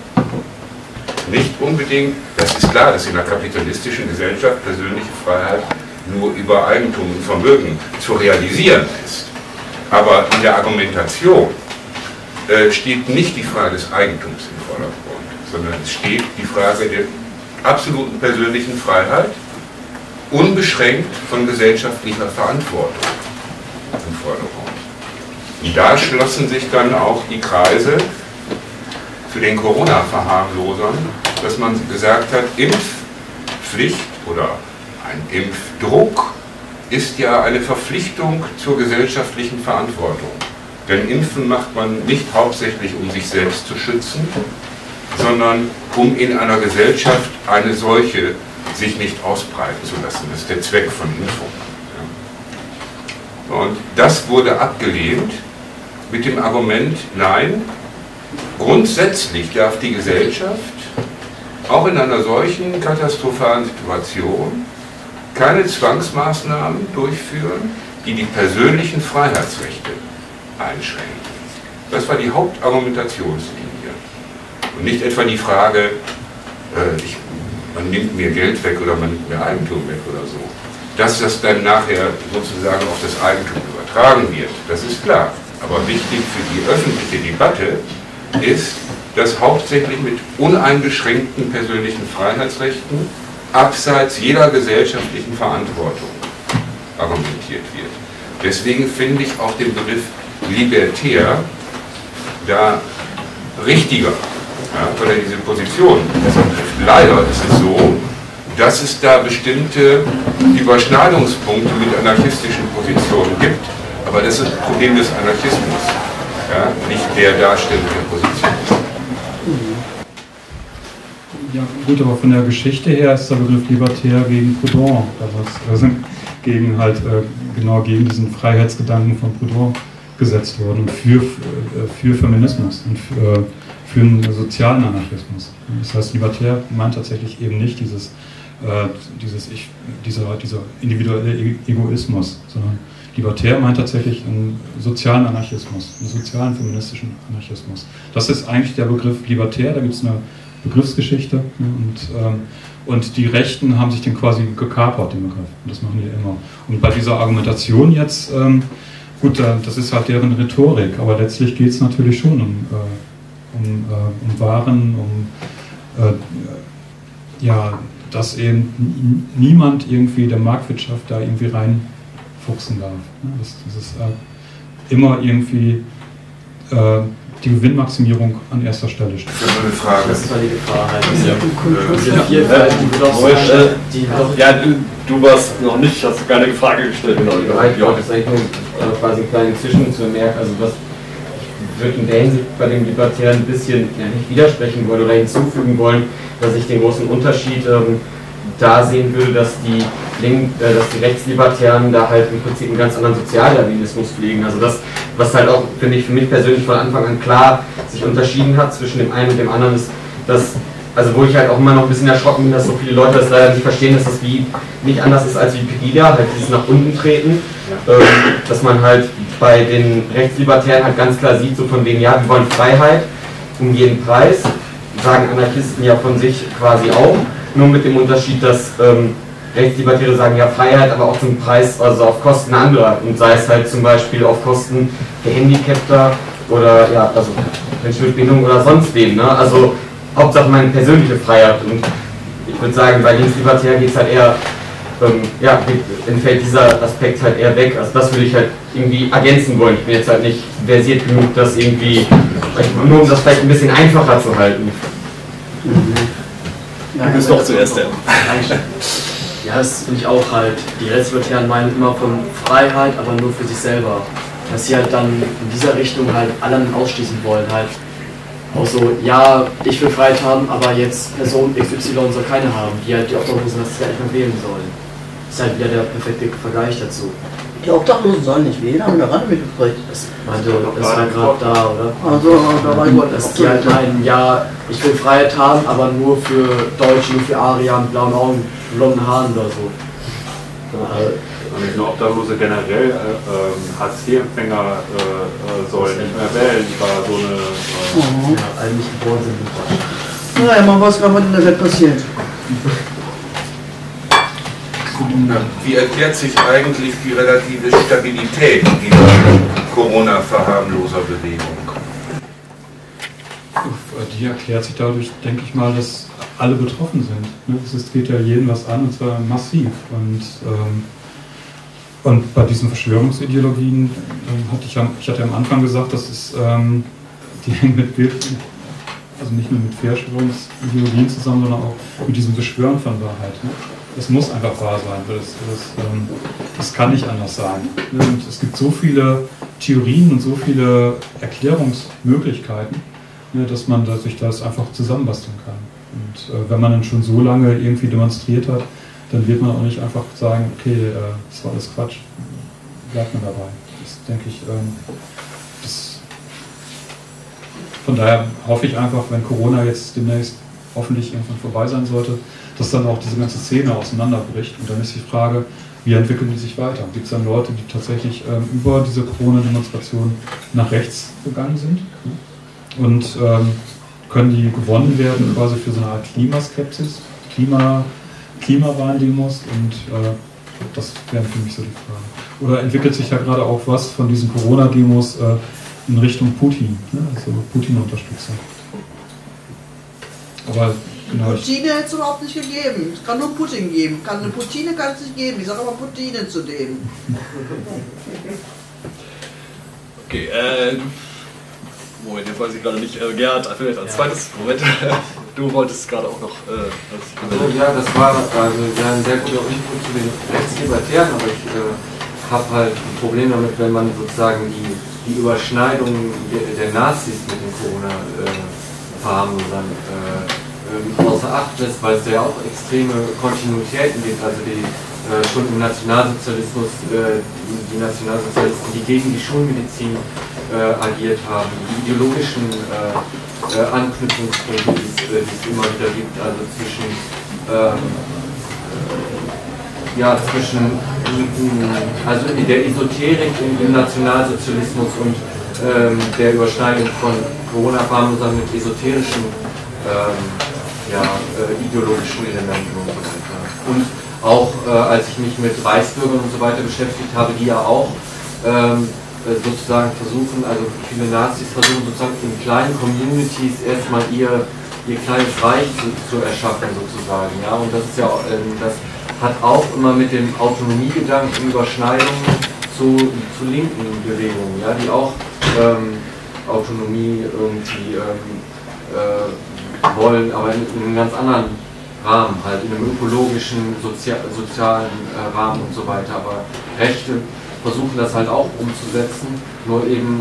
S8: Nicht unbedingt, das ist klar, dass in einer kapitalistischen Gesellschaft persönliche Freiheit nur über Eigentum und Vermögen zu realisieren ist. Aber in der Argumentation äh, steht nicht die Frage des Eigentums im Vordergrund, sondern es steht die Frage der absoluten persönlichen Freiheit, unbeschränkt von gesellschaftlicher Verantwortung im Vordergrund. Und da schlossen sich dann auch die Kreise zu den Corona-Verharmlosern, dass man gesagt hat, Impfpflicht oder ein Impfdruck ist ja eine Verpflichtung zur gesellschaftlichen Verantwortung. Denn Impfen macht man nicht hauptsächlich, um sich selbst zu schützen, sondern um in einer Gesellschaft eine solche sich nicht ausbreiten zu lassen. Das ist der Zweck von Impfung. Ja. Und das wurde abgelehnt mit dem Argument, nein, grundsätzlich darf die Gesellschaft auch in einer solchen katastrophalen Situation keine Zwangsmaßnahmen durchführen, die die persönlichen Freiheitsrechte einschränken. Das war die Hauptargumentationslinie. Und nicht etwa die Frage, äh, ich man nimmt mir Geld weg oder man nimmt mir Eigentum weg oder so. Dass das dann nachher sozusagen auf das Eigentum übertragen wird, das ist klar. Aber wichtig für die öffentliche Debatte ist, dass hauptsächlich mit uneingeschränkten persönlichen Freiheitsrechten abseits jeder gesellschaftlichen Verantwortung argumentiert wird. Deswegen finde ich auch den Begriff libertär da richtiger. Ja, oder diese Position. Leider ist es so, dass es da bestimmte Überschneidungspunkte mit anarchistischen Positionen gibt, aber das ist ein Problem des Anarchismus, ja, nicht der Darstellung der Position.
S1: Ja gut, aber von der Geschichte her ist der Begriff Libertär gegen Proudhon, also gegen halt äh, genau gegen diesen Freiheitsgedanken von Proudhon gesetzt worden und für, für Feminismus und für, für einen sozialen Anarchismus. Das heißt, Libertär meint tatsächlich eben nicht dieses, äh, dieses ich, dieser, dieser individuelle Egoismus, sondern Libertär meint tatsächlich einen sozialen Anarchismus, einen sozialen feministischen Anarchismus. Das ist eigentlich der Begriff Libertär, da gibt es eine Begriffsgeschichte, ne, und, ähm, und die Rechten haben sich den quasi gekapert, den Begriff. Und das machen die immer. Und bei dieser Argumentation jetzt, ähm, gut, das ist halt deren Rhetorik, aber letztlich geht es natürlich schon um, äh, um, äh, um Waren, um äh, ja, dass eben niemand irgendwie der Marktwirtschaft da irgendwie reinfuchsen darf. Ne? Das, das ist äh, immer irgendwie äh, die Gewinnmaximierung an erster Stelle steht.
S8: Das ist eine Frage.
S7: Das war die Gefahr halt.
S6: Ja, ja, ja, die, ja du, du warst noch nicht, hast keine Frage gestellt. Genau.
S9: Ja, ich wollte eigentlich nur äh, quasi einen kleinen Zwischenzumerk, also was ich würde in der Hinsicht bei dem Libertären ein bisschen ja, nicht widersprechen wollen oder hinzufügen wollen, dass ich den großen Unterschied ähm, da sehen würde, dass die, Link, äh, dass die Rechtslibertären da halt im Prinzip einen ganz anderen Sozialdarwinismus pflegen. Also das, was halt auch, finde ich, für mich persönlich von Anfang an klar sich unterschieden hat zwischen dem einen und dem anderen, ist, dass, also wo ich halt auch immer noch ein bisschen erschrocken bin, dass so viele Leute das leider nicht verstehen, dass das wie nicht anders ist als wie Pegida, halt dieses nach unten treten, ähm, dass man halt bei den Rechtslibertären halt ganz klar sieht, so von wegen, ja, wir wollen Freiheit um jeden Preis, sagen Anarchisten ja von sich quasi auch, nur mit dem Unterschied, dass ähm, Rechtslibertäre sagen ja Freiheit, aber auch zum Preis, also auf Kosten anderer, und sei es halt zum Beispiel auf Kosten Gehandicapter oder ja, also Menschen mit Behinderung oder sonst wem, ne? Also Hauptsache meine persönliche Freiheit, und ich würde sagen, bei Linkslibertär geht es halt eher, ähm, ja, entfällt dieser Aspekt halt eher weg, also das würde ich halt irgendwie ergänzen wollen. Ich bin jetzt halt nicht versiert genug, das irgendwie, nur um das vielleicht ein bisschen einfacher zu halten.
S10: Mhm. Ja, du bist doch zuerst der.
S7: Ja, das finde ich auch halt. Die Rechtslibertären meinen immer von Freiheit, aber nur für sich selber. Dass sie halt dann in dieser Richtung halt alle ausschließen wollen. Halt auch so, ja, ich will Freiheit haben, aber jetzt Person X Y soll keine haben, die halt die Obdachlosen das gar nicht mehr wählen sollen. Das ist halt wieder der perfekte Vergleich dazu.
S2: Die Obdachlosen sollen nicht wählen, haben wir gerade mitgekriegt.
S7: Das meinte, das war gerade da, oder?
S2: Also, da war ich wohl.
S7: Dass die halt meinen, ja, ich will Freiheit haben, aber nur für Deutsche, nur für Arier mit blauen Augen, blonden Haaren oder so.
S1: Ja, nicht nur Obdachlose generell, äh, Hartz-vier-Empfänger äh, sollen nicht mehr wählen, war so eine. Äh,
S2: mhm.
S7: Ja, alle nicht geboren sind.
S2: Naja, mal was kann man in der Welt passiert.
S8: Wie erklärt sich eigentlich die relative Stabilität dieser Corona-Verharmloser-Bewegung?
S1: Die erklärt sich dadurch, denke ich mal, dass alle betroffen sind. Es geht ja jeden was an, und zwar massiv. Und, ähm, und bei diesen Verschwörungsideologien ähm, hatte ich, ja, ich hatte ja am Anfang gesagt, dass es, ähm, die hängen mit Bild, also nicht nur mit Verschwörungsideologien zusammen, sondern auch mit diesem Beschwören von Wahrheit. Ne? Das muss einfach wahr sein, weil das, das, ähm, das kann nicht anders sein. Und es gibt so viele Theorien und so viele Erklärungsmöglichkeiten, ne, dass man sich das einfach zusammenbasteln kann. Und äh, wenn man dann schon so lange irgendwie demonstriert hat, dann wird man auch nicht einfach sagen, okay, äh, das war alles Quatsch, bleibt man dabei. Das denke ich, ähm, das, von daher hoffe ich einfach, wenn Corona jetzt demnächst hoffentlich irgendwann vorbei sein sollte, dass dann auch diese ganze Szene auseinanderbricht. Und dann ist die Frage, wie entwickeln die sich weiter? Gibt es dann Leute, die tatsächlich ähm, über diese Corona-Demonstration nach rechts gegangen sind? Und ähm, können die gewonnen werden quasi für so eine Art Klimaskepsis, Klima, Klimawahndemos? Und äh, das wären für mich so die Fragen. Oder entwickelt sich ja gerade auch was von diesen Corona-Demos äh, in Richtung Putin, ne? Also Putin-Unterstützung? Aber genau.
S2: Putine hätte es überhaupt nicht gegeben. Es kann nur Putin geben. Kann eine Putine kann es nicht geben. Ich sage aber Putine zu dem.
S10: Okay, äh. Moment, jetzt weiß ich gerade nicht. Äh, Gerhard, vielleicht als zweites. Moment. Du wolltest gerade auch noch. Äh,
S11: also, ja, das war also ja, ein sehr guter Input zu den Rechtslibertären, aber ich äh, habe halt ein Problem damit, wenn man sozusagen die, die Überschneidung der, der Nazis mit den Corona äh, verharmlosern äh, äh, außer Acht lässt, weil es da ja auch extreme Kontinuitäten gibt, also die äh, schon im Nationalsozialismus, äh, die, die Nationalsozialisten, die gegen die Schulmedizin äh, agiert haben, die ideologischen äh, äh, Anknüpfungspunkte, die es, äh, die es immer wieder gibt, also zwischen ähm, ja, zwischen also der Esoterik im, im Nationalsozialismus und ähm, der Überschneidung von Corona-Verharmlosern mit esoterischen ähm, ja, äh, ideologischen Elementen und so weiter. Und auch äh, als ich mich mit Reichsbürgern und so weiter beschäftigt habe, die ja auch ähm, sozusagen versuchen, also viele Nazis versuchen sozusagen in kleinen Communities erstmal ihr, ihr kleines Reich zu, zu erschaffen sozusagen. Ja? Und das ist ja ähm, das hat auch immer mit dem Autonomiegedanken Überschneidungen zu, zu linken Bewegungen, ja? Die auch ähm, Autonomie irgendwie ähm, äh, wollen, aber in, in einem ganz anderen Rahmen, halt in einem ökologischen, Sozia sozialen äh, Rahmen und so weiter. Aber Rechte versuchen das halt auch umzusetzen, nur eben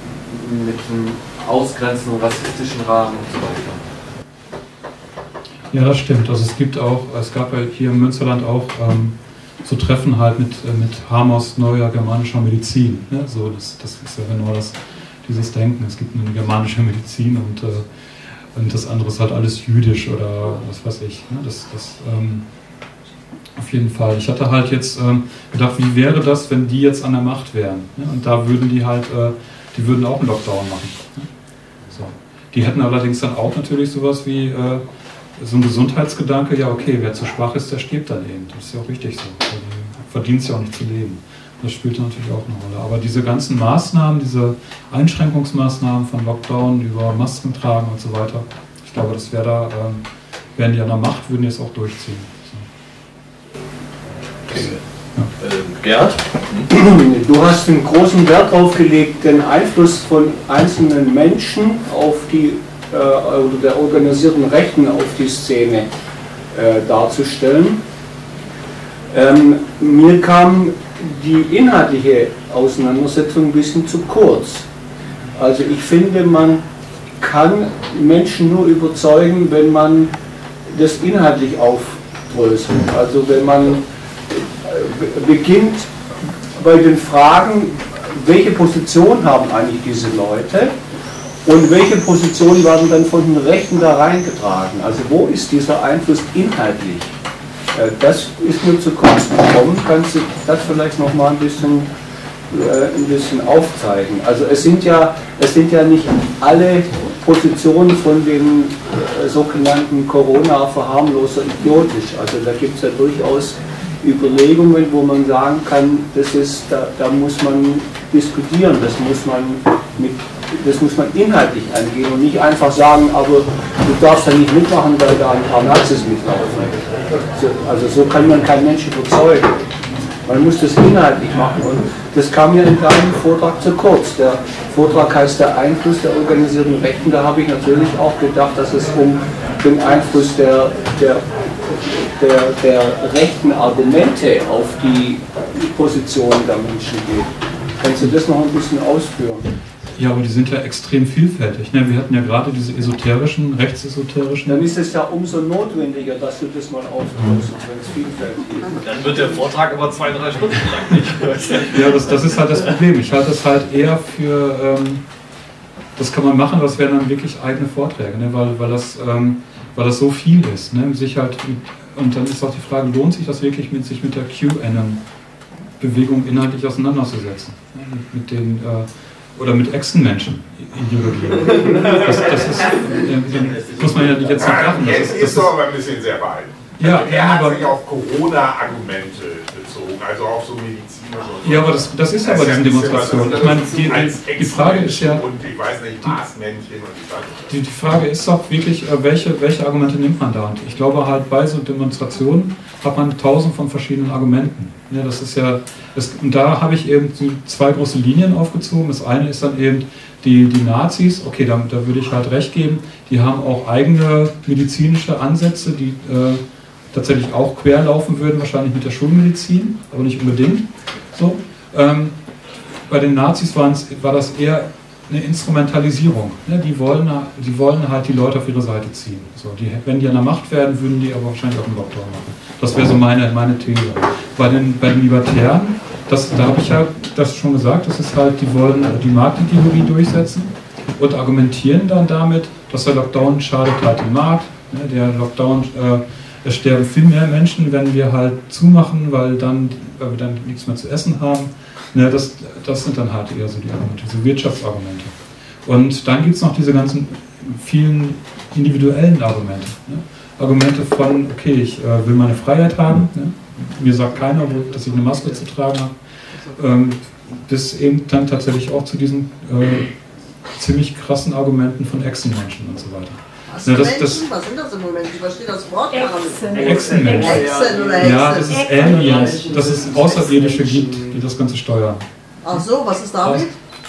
S11: ähm, mit einem ausgrenzenden rassistischen Rahmen und so weiter.
S1: Ja, das stimmt. Also es gibt auch, es gab halt hier im Münsterland auch ähm, so Treffen halt mit, äh, mit Hamers neuer germanischer Medizin. Ne? So, das, das ist ja genau das, dieses Denken. Es gibt eine germanische Medizin und, äh, und das andere ist halt alles jüdisch oder was weiß ich. Ne? Das, das, ähm, auf jeden Fall. Ich hatte halt jetzt ähm, gedacht, wie wäre das, wenn die jetzt an der Macht wären? Ne? Und da würden die halt, äh, die würden auch einen Lockdown machen. Ne? So. Die hätten allerdings dann auch natürlich sowas wie äh, so ein Gesundheitsgedanke, ja okay, wer zu schwach ist, der stirbt dann eben. Das ist ja auch richtig so. Also, verdient es ja auch nicht zu leben. Das spielt natürlich auch eine Rolle. Aber diese ganzen Maßnahmen, diese Einschränkungsmaßnahmen von Lockdown über Masken tragen und so weiter, ich glaube, das wäre da, ähm, wären die an der Macht, würden die es auch durchziehen. So.
S10: Okay. Ja. Äh, Gerd?
S12: Du hast einen großen Wert darauf gelegt, den Einfluss von einzelnen Menschen auf die oder der organisierten Rechten auf die Szene äh, darzustellen. Ähm, mir kam die inhaltliche Auseinandersetzung ein bisschen zu kurz. Also ich finde, man kann Menschen nur überzeugen, wenn man das inhaltlich aufdröselt. Also wenn man äh, beginnt bei den Fragen, welche Position haben eigentlich diese Leute? Und welche Positionen werden dann von den Rechten da reingetragen? Also wo ist dieser Einfluss inhaltlich? Das ist mir zu kurz gekommen. Kannst du das vielleicht noch mal ein bisschen, äh, ein bisschen aufzeigen? Also es sind ja, es sind ja nicht alle Positionen von den äh, sogenannten Corona-Verharmloser idiotisch. Also da gibt es ja durchaus Überlegungen, wo man sagen kann, das ist, da, da muss man diskutieren, das muss man mit Das muss man inhaltlich angehen und nicht einfach sagen, aber du darfst da nicht mitmachen, weil da ein paar Nazis mitlaufen. Also so kann man keinen Menschen überzeugen. Man muss das inhaltlich machen und das kam mir in deinem Vortrag zu kurz. Der Vortrag heißt der Einfluss der organisierten Rechten. Da habe ich natürlich auch gedacht, dass es um den Einfluss der, der, der, der rechten Argumente auf die Position der Menschen geht. Kannst du das noch ein bisschen ausführen?
S1: Ja, aber die sind ja extrem vielfältig. Ne? Wir hatten ja gerade diese esoterischen, rechtsesoterischen.
S12: Dann ist es ja umso notwendiger, dass du das mal auflöst, wenn es vielfältig ist.
S10: Dann wird der Vortrag aber zwei, drei Stunden lang nicht.
S1: Ja, das, das ist halt das Problem. Ich halte das halt eher für, ähm, das kann man machen, das wären dann wirklich eigene Vorträge, ne? weil, weil, das, ähm, weil das so viel ist. Ne? Sich halt, und dann ist auch die Frage, lohnt sich das wirklich, mit, sich mit der Q N M-Bewegung inhaltlich auseinanderzusetzen? Ne? Mit, mit den... Äh, oder mit Echsenmenschen-Ideologien. Das, das ist, äh, muss man ja nicht jetzt nicht lachen. Das
S13: Jetzt
S1: ist, das
S13: ist doch aber ein bisschen sehr weit.
S1: Ja,
S13: also er
S1: ja,
S13: hat
S1: aber,
S13: sich auf Corona-Argumente bezogen, also auf so Mediziner. So.
S1: Ja, aber das, das ist ja bei diesen Demonstrationen. Ich meine, die, die, die Frage ist ja...
S13: Und ich weiß nicht, Marsmännchen und die,
S1: die, die Frage ist doch wirklich, welche, welche Argumente nimmt man da? Und ich glaube halt, bei so Demonstrationen hat man tausend von verschiedenen Argumenten. Ja, das ist ja... Das, und da habe ich eben zwei große Linien aufgezogen. Das eine ist dann eben die, die Nazis. Okay, da, da würde ich halt recht geben. Die haben auch eigene medizinische Ansätze, die... Äh, tatsächlich auch quer laufen würden, wahrscheinlich mit der Schulmedizin, aber nicht unbedingt. So. Ähm, bei den Nazis war das eher eine Instrumentalisierung. Ne? Die, wollen, die wollen halt die Leute auf ihre Seite ziehen. So, die, wenn die an der Macht werden, würden die aber wahrscheinlich auch einen Lockdown machen. Das wäre so meine, meine These. Bei den, bei den Libertären, das, da habe ich ja das schon gesagt, das ist halt, die wollen die Marktideologie durchsetzen und argumentieren dann damit, dass der Lockdown schadet halt dem Markt. Ne? Der Lockdown äh, Es sterben viel mehr Menschen, wenn wir halt zumachen, weil, dann, weil wir dann nichts mehr zu essen haben. Ne, das, das sind dann halt eher so die Argumente, so Wirtschaftsargumente. Und dann gibt es noch diese ganzen vielen individuellen Argumente. Ne? Argumente von, okay, ich äh, will meine Freiheit haben, ne? Mir sagt keiner, dass ich eine Maske zu tragen habe, ähm, bis eben dann tatsächlich auch zu diesen äh, ziemlich krassen Argumenten von Echsenmenschen und so weiter.
S2: Was,
S1: ja, das,
S2: Menschen?
S1: das,
S2: Was sind das im Moment? Ich verstehe das Wort gar nicht.
S1: Echsenmenschen.
S2: Echsen oder Echsen.
S1: Ja, das ist Aliens, dass es Außerirdische gibt, die das Ganze steuern.
S2: Ach so, was ist damit?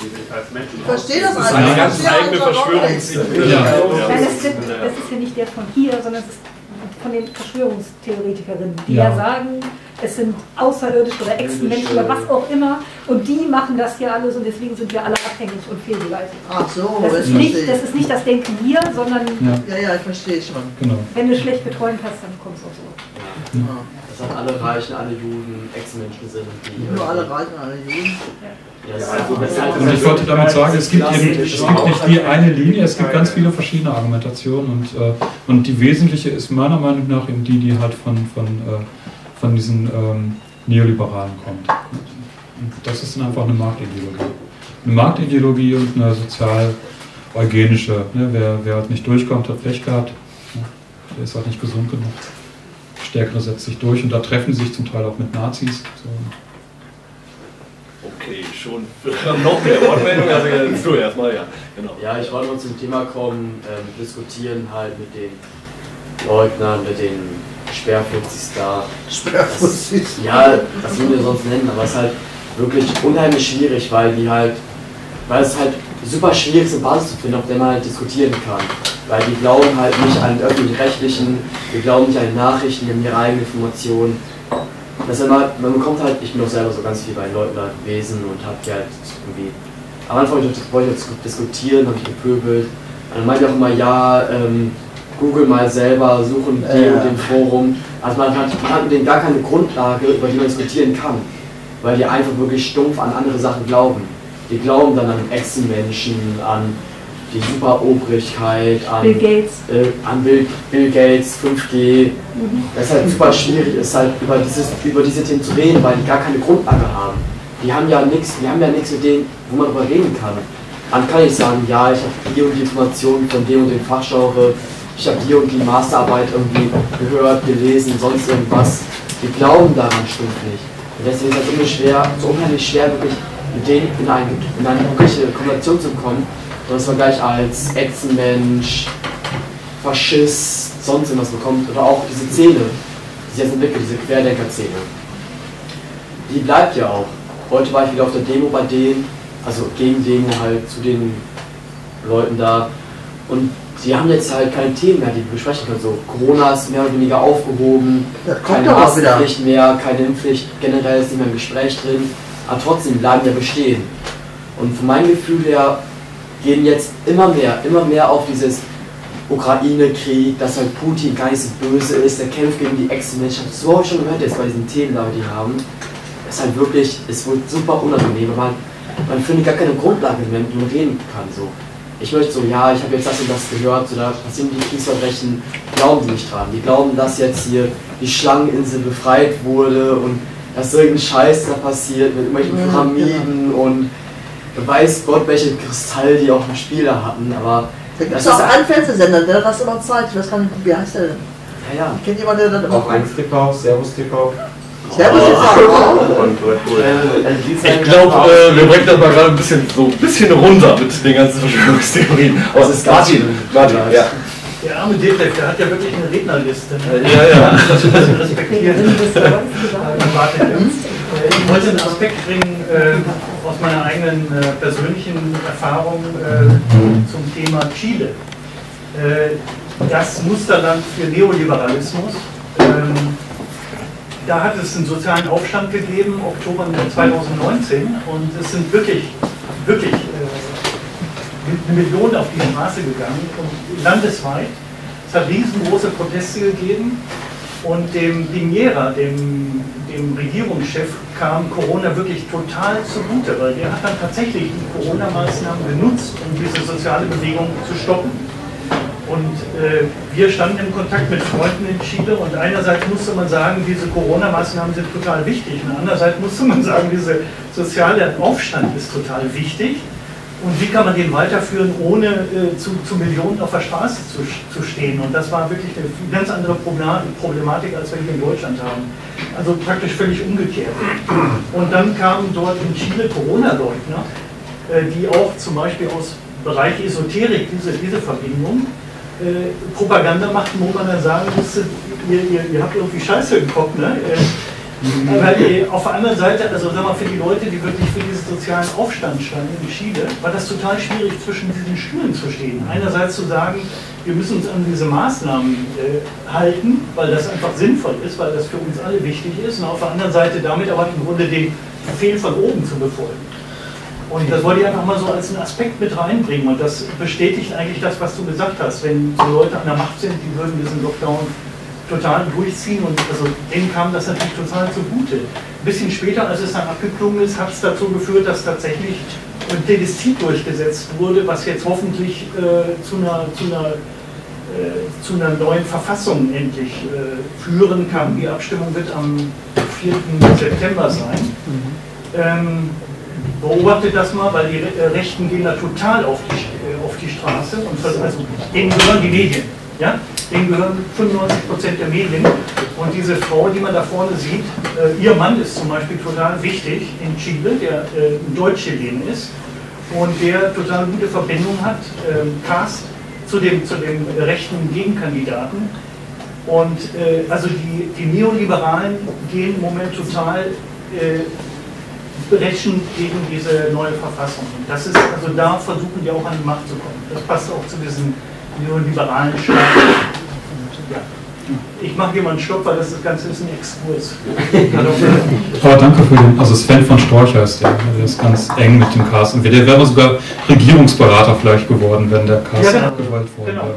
S2: Ich verstehe das
S10: Das ist
S2: alles.
S10: eine ganz eigene Verschwörungsidee.
S1: Ja.
S14: Nein, das, das ist ja nicht der von hier, sondern es ist von den Verschwörungstheoretikerinnen, die
S1: Ja.
S14: ja sagen, es sind Außerirdische oder Echsenmenschen oder was auch immer und die machen das hier alles und deswegen sind wir alle abhängig und fehlgeleitet.
S2: Ach so,
S14: das
S2: das
S14: ist, nicht,
S2: verstehe ich.
S14: das ist nicht das Denken hier, sondern
S2: Ja, ja, ich verstehe schon.
S1: Genau.
S14: wenn du schlecht geträumt hast, dann kommt es auch so.
S7: Ja. Dass halt alle Reichen, alle Juden Echsenmenschen sind. Die
S2: Nur alle Reichen, alle Juden.
S7: Ja, das also das halt
S1: Und ich wollte damit sagen, es gibt, eben, es gibt nicht die eine Linie, es gibt ganz viele verschiedene Argumentationen und, äh, und die wesentliche ist meiner Meinung nach eben die, die halt von, von, äh, von diesen ähm, Neoliberalen kommt. Und das ist dann einfach eine Marktideologie. Eine Marktideologie und eine sozial-eugenische. Ne? Wer, wer halt nicht durchkommt, hat Pech gehabt. Ne? Der ist halt nicht gesund genug. Stärkere setzt sich durch und da treffen sie sich zum Teil auch mit Nazis. So.
S10: Okay, schon noch mehr Wortmeldung, also jetzt du erstmal, ja, genau.
S7: Ja, ich wollte noch zum Thema kommen, ähm, diskutieren halt mit den Leugnern, mit den Sperrfuzis da.
S2: Sperrfuzis?
S7: Ja, das würden wir sonst nennen, aber es ist halt wirklich unheimlich schwierig, weil die halt, weil es halt super schwierig ist, eine Basis zu finden, auf der man halt diskutieren kann. Weil die glauben halt nicht an den öffentlich-rechtlichen, die glauben nicht an die Nachrichten, die haben ihre eigenen Informationen. Das ist immer, man bekommt halt, ich bin auch selber so ganz viel bei Leuten da gewesen und hab die halt irgendwie, am Anfang wollte ich diskutieren, habe ich gepöbelt, und dann meinte ich auch immer, ja, ähm, Google mal selber, suchen die
S2: Ja.
S7: und dem Forum. Also man hat, man hat mit denen gar keine Grundlage, über die man diskutieren kann, weil die einfach wirklich stumpf an andere Sachen glauben. Die glauben dann an Echsenmenschen, an die Superobrigkeit, an
S14: Bill Gates,
S7: äh, an Bill, Bill Gates, fünf G.
S14: Mhm.
S7: Das ist halt super schwierig, ist halt über, dieses, über diese Themen zu reden, weil die gar keine Grundlage haben. Die haben ja nichts, die haben ja nichts mit denen, wo man darüber reden kann. Dann kann ich sagen, ja, ich habe die und die Informationen von dem und dem Fachgenre, ich habe die und die Masterarbeit irgendwie gehört, gelesen, sonst irgendwas. Die glauben daran stumpf nicht. Und deswegen ist es halt irgendwie schwer, so unheimlich schwer, wirklich mit denen in eine, in eine wirkliche Konversation zu kommen. Und dass man gleich als Echsenmensch, Faschist, sonst irgendwas bekommt. Oder auch diese Szene, die sich jetzt entwickelt, diese Querdenker-Szene. Die bleibt ja auch. Heute war ich wieder auf der Demo bei denen, also gegen Demo halt zu den Leuten da. Und die haben jetzt halt keine Themen mehr, die wir besprechen können. So, Corona ist mehr oder weniger aufgehoben, keine Maskenpflicht mehr, keine Impfpflicht, generell ist nicht mehr im Gespräch drin. Aber trotzdem bleiben ja bestehen. Und von meinem Gefühl her gehen jetzt immer mehr, immer mehr auf dieses Ukraine-Krieg, dass halt Putin gar nicht so böse ist, der kämpft gegen die Echsenmenschen. So habe ich schon gehört jetzt bei diesen Themen, die die haben. Es ist halt wirklich, es wird super unangenehm, aber man, man findet gar keine Grundlage mehr, mit dem man reden kann. So. Ich möchte so, ja, ich habe jetzt das und das gehört, so, da passieren die Kriegsverbrechen, glauben die nicht dran. Die glauben, dass jetzt hier die Schlangeninsel befreit wurde und dass irgendein Scheiß da passiert mit irgendwelchen Pyramiden und weiß Gott, welche Kristall die auch im Spiel da hatten, aber
S2: da gibt es auch einen Fernsehsender, der das immer zeigt, ich weiß gar nicht, wie heißt der denn?
S7: Ja, ja.
S2: Kennt jemand, der das immer
S11: Auf eins T V, Servus T V.
S2: Servus T V.
S10: Ich glaube, äh, wir bringen das mal gerade ein bisschen, so ein bisschen runter mit den ganzen Verschwörungstheorien.
S7: Das ist Martin.
S10: Martin, ja.
S15: Der arme Detlef, der hat ja wirklich eine Rednerliste. Ne?
S10: Ja, ja.
S15: Das muss ich respektieren. Ich wollte einen Aspekt bringen äh, aus meiner eigenen äh, persönlichen Erfahrung äh, zum Thema Chile. Äh, das Musterland für Neoliberalismus. Ähm, da hat es einen sozialen Aufstand gegeben, Oktober zweitausendneunzehn, und es sind wirklich, wirklich äh, eine Million auf die Straße gegangen, und landesweit. Es hat riesengroße Proteste gegeben, und dem Piñera, dem, dem Regierungschef, kam Corona wirklich total zugute, weil der hat dann tatsächlich die Corona-Maßnahmen genutzt, um diese soziale Bewegung zu stoppen. Und äh, wir standen in Kontakt mit Freunden in Chile, und einerseits musste man sagen, diese Corona-Maßnahmen sind total wichtig, und andererseits musste man sagen, dieser soziale Aufstand ist total wichtig. Und wie kann man den weiterführen, ohne äh, zu, zu Millionen auf der Straße zu, zu stehen? Und das war wirklich eine ganz andere Problematik, als wir hier in Deutschland haben. Also praktisch völlig umgekehrt. Und dann kamen dort in Chile Corona-Leugner, äh, die auch zum Beispiel aus Bereich Esoterik, diese, diese Verbindung, äh, Propaganda machten, wo man dann sagen musste, ihr, ihr, ihr habt irgendwie Scheiße im Kopf, ne? Äh, Aber äh, auf der anderen Seite, also sag mal, für die Leute, die wirklich für diesen sozialen Aufstand standen in Chile, war das total schwierig, zwischen diesen Stühlen zu stehen. Einerseits zu sagen, wir müssen uns an diese Maßnahmen äh, halten, weil das einfach sinnvoll ist, weil das für uns alle wichtig ist, und auf der anderen Seite damit aber im Grunde den Befehl von oben zu befolgen. Und das wollte ich einfach mal so als einen Aspekt mit reinbringen, und das bestätigt eigentlich das, was du gesagt hast. Wenn so Leute an der Macht sind, die würden diesen Lockdown total durchziehen, und also denen kam das natürlich total zugute. Ein bisschen später, als es dann abgeklungen ist, hat es dazu geführt, dass tatsächlich ein Plebiscit durchgesetzt wurde, was jetzt hoffentlich äh, zu, einer, zu, einer, äh, zu einer neuen Verfassung endlich äh, führen kann. Die Abstimmung wird am vierten September sein. Mhm. Ähm, beobachtet das mal, weil die Rechten gehen da total auf die, äh, auf die Straße, und also denen gehören die Medien. Ja? Denen gehören fünfundneunzig Prozent der Medien, und diese Frau, die man da vorne sieht, äh, ihr Mann ist zum Beispiel total wichtig in Chile, der äh, ein Deutsch-Chilen ist und der total gute Verbindung hat, äh, Cast, zu dem, zu dem rechten Gegenkandidaten. Und äh, also die, die Neoliberalen gehen im Moment total äh, brechen gegen diese neue Verfassung. Und das ist, also da versuchen die auch an die Macht zu kommen. Das passt auch zu diesen neoliberalen Staaten. Ja. Ich mache hier mal einen Stopp, weil das, das Ganze ist ein Exkurs.
S1: Aber danke für den, also Sven von Storcher ist der, der ist ganz eng mit dem Cast. Und der wäre sogar Regierungsberater vielleicht geworden, wenn der Cast ja, genau. abgewählt worden genau. wäre.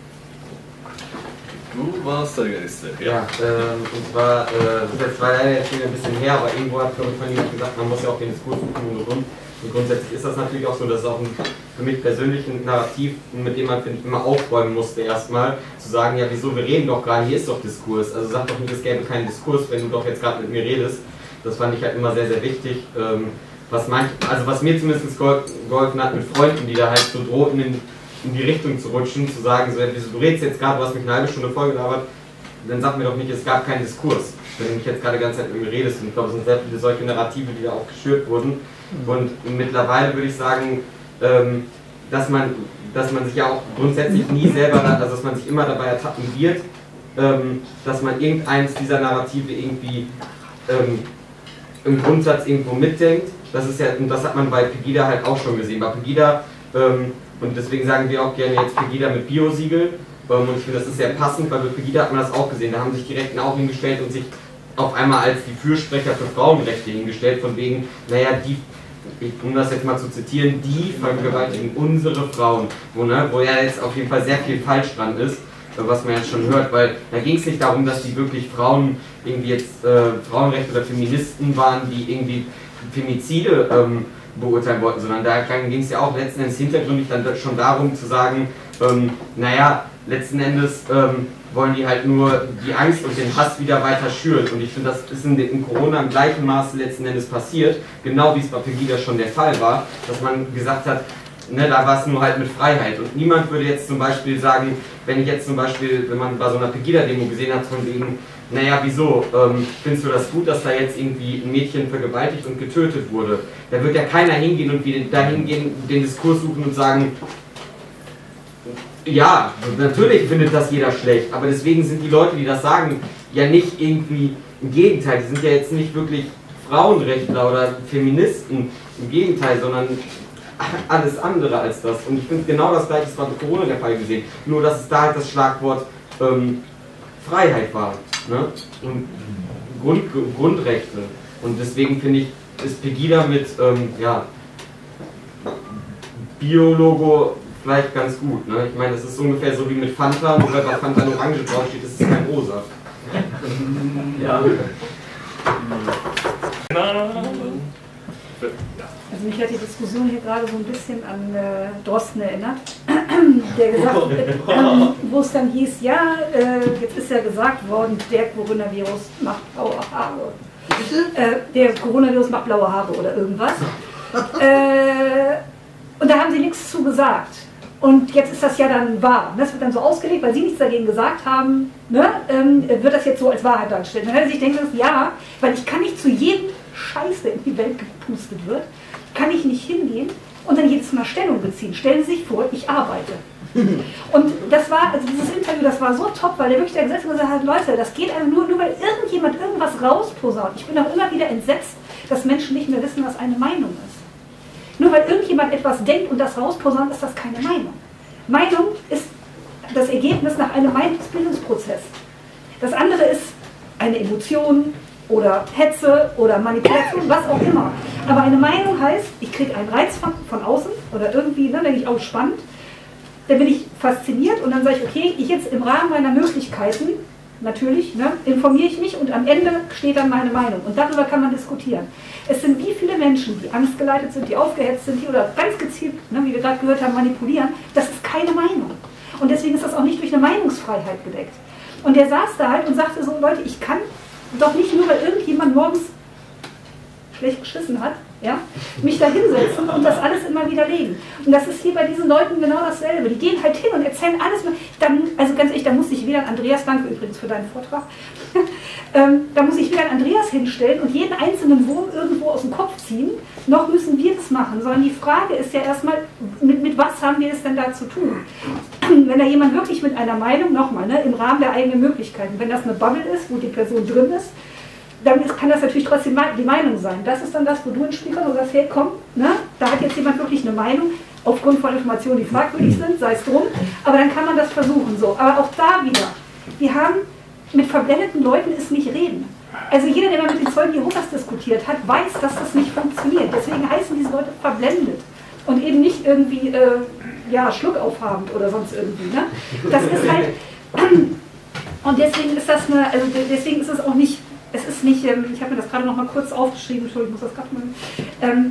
S10: Du warst der Nächste.
S9: Ja, ja ähm, und zwar, äh, das ist jetzt leider jetzt schon ein bisschen her, aber irgendwo hat von jemand gesagt, man muss ja auch den Diskurs suchen und und. Und grundsätzlich ist das natürlich auch so, dass es auch ein, für mich persönlich ein Narrativ, mit dem man, finde ich, immer aufräumen musste erstmal, zu sagen, ja wieso, wir reden doch gerade, hier ist doch Diskurs, also sag doch nicht, es gäbe keinen Diskurs, wenn du doch jetzt gerade mit mir redest. Das fand ich halt immer sehr, sehr wichtig. Ähm, was, manch, also was mir zumindest geholfen hat mit Freunden, die da halt so drohten, in, in die Richtung zu rutschen, zu sagen, so, wieso, du redest jetzt gerade, du hast mich eine halbe Stunde vollgelabert, dann sag mir doch nicht, es gab keinen Diskurs, wenn du mich jetzt gerade die ganze Zeit mit mir redest. Und ich glaube, es sind sehr viele solche Narrative, die da auch geschürt wurden. Und mittlerweile würde ich sagen, ähm, dass, man, dass man sich ja auch grundsätzlich nie selber, also dass man sich immer dabei ertappen wird, ähm, dass man irgendeins dieser Narrative irgendwie ähm, im Grundsatz irgendwo mitdenkt. Das ist ja, und das hat man bei Pegida halt auch schon gesehen. Bei Pegida, ähm, und deswegen sagen wir auch gerne jetzt Pegida mit Biosiegel, ähm, und ich finde, das ist sehr passend, weil bei Pegida hat man das auch gesehen. Da haben sich die Rechten auch hingestellt und sich auf einmal als die Fürsprecher für Frauenrechte hingestellt, von wegen, naja, die, um das jetzt mal zu zitieren, die vergewaltigen unsere Frauen, wo, ne, wo ja jetzt auf jeden Fall sehr viel falsch dran ist, was man jetzt schon hört, weil da ging es nicht darum, dass die wirklich Frauen irgendwie jetzt äh, Frauenrechte oder Feministen waren, die irgendwie Femizide ähm, beurteilen wollten, sondern da ging es ja auch letzten Endes hintergründig dann schon darum zu sagen, ähm, naja, letzten Endes ähm, wollen die halt nur die Angst und den Hass wieder weiter schüren. Und ich finde, das ist in, in Corona im gleichen Maße letzten Endes passiert, genau wie es bei Pegida schon der Fall war, dass man gesagt hat, ne, da war es nur halt mit Freiheit. Und niemand würde jetzt zum Beispiel sagen, wenn ich jetzt zum Beispiel, wenn man bei so einer Pegida-Demo gesehen hat, von wegen, naja, wieso, ähm, findest du das gut, dass da jetzt irgendwie ein Mädchen vergewaltigt und getötet wurde? Da wird ja keiner hingehen und dahin gehen, den Diskurs suchen und sagen, ja, natürlich findet das jeder schlecht, aber deswegen sind die Leute, die das sagen, ja nicht irgendwie, im Gegenteil, die sind ja jetzt nicht wirklich Frauenrechtler oder Feministen, im Gegenteil, sondern alles andere als das. Und ich finde genau das gleiche ist bei Corona der Fall gesehen, nur dass es da halt das Schlagwort ähm, Freiheit war, ne? Und Grund, Grundrechte. Und deswegen finde ich, ist Pegida mit ähm, ja, Biologo vielleicht ganz gut. Ne? Ich meine, das ist ungefähr so wie mit Fanta, nur weil bei Fanta eine Orange draufsteht, ist es kein Rosa. Ja.
S14: Also mich hat die Diskussion hier gerade so ein bisschen an äh, Drosten erinnert, der gesagt hat, ähm, wo es dann hieß, ja, äh, jetzt ist ja gesagt worden, der Coronavirus macht blaue Haare. Äh, der Coronavirus macht blaue Haare oder irgendwas. Äh, und da haben sie nichts zu gesagt. Und jetzt ist das ja dann wahr. Das wird dann so ausgelegt, weil sie nichts dagegen gesagt haben, ne? ähm, wird das jetzt so als Wahrheit dargestellt. Dann hätte sich denken, ja, weil ich kann nicht zu jedem Scheiß, der in die Welt gepustet wird, kann ich nicht hingehen und dann jedes Mal Stellung beziehen. Stellen Sie sich vor, ich arbeite. Und das war, also dieses Interview, das war so top, weil der wirklich der Gesetz gesagt hat, Leute, das geht einfach nur, nur weil irgendjemand irgendwas rausposaunt. Ich bin auch immer wieder entsetzt, dass Menschen nicht mehr wissen, was eine Meinung ist. Nur weil irgendjemand etwas denkt und das rausposaunt, ist das keine Meinung. Meinung ist das Ergebnis nach einem Meinungsbildungsprozess. Das andere ist eine Emotion oder Hetze oder Manipulation, was auch immer. Aber eine Meinung heißt, ich kriege einen Reiz von, von außen oder irgendwie, ne, denke ich, auch spannend. Dann bin ich fasziniert und dann sage ich, okay, ich jetzt im Rahmen meiner Möglichkeiten, natürlich, ne, informiere ich mich und am Ende steht dann meine Meinung. Und darüber kann man diskutieren. Es sind wie viele Menschen, die angstgeleitet sind, die aufgehetzt sind, die oder ganz gezielt, ne, wie wir gerade gehört haben, manipulieren. Das ist keine Meinung. Und deswegen ist das auch nicht durch eine Meinungsfreiheit gedeckt. Und der saß da halt und sagte so, Leute, ich kann doch nicht nur, weil irgendjemand morgens schlecht geschissen hat, ja, mich da hinsetzen und das alles immer widerlegen. Und das ist hier bei diesen Leuten genau dasselbe. Die gehen halt hin und erzählen alles. Dann, also ganz ehrlich, da muss ich weder an Andreas, danke übrigens für deinen Vortrag, ähm, da muss ich weder an Andreas hinstellen und jeden einzelnen Wurm irgendwo aus dem Kopf ziehen, noch müssen wir das machen, sondern die Frage ist ja erstmal, mit, mit was haben wir es denn da zu tun? Wenn da jemand wirklich mit einer Meinung, nochmal, ne, im Rahmen der eigenen Möglichkeiten, wenn das eine Bubble ist, wo die Person drin ist, dann ist, kann das natürlich trotzdem die Meinung sein. Das ist dann das, wo du ins Spiel kommst und sagst, hey, komm, ne, da hat jetzt jemand wirklich eine Meinung, aufgrund von Informationen, die fragwürdig sind, sei es drum, aber dann kann man das versuchen. So. Aber auch da wieder, wir haben mit verblendeten Leuten ist nicht reden. Also jeder, der mal mit den Zeugen Jehovas diskutiert hat, weiß, dass das nicht funktioniert. Deswegen heißen diese Leute verblendet und eben nicht irgendwie äh, ja, schluckaufhabend oder sonst irgendwie. Ne? Das ist halt, und deswegen ist das eine, also deswegen ist es auch nicht, es ist nicht, ähm, ich habe mir das gerade noch mal kurz aufgeschrieben, Entschuldigung, ich muss das gerade mal, ähm,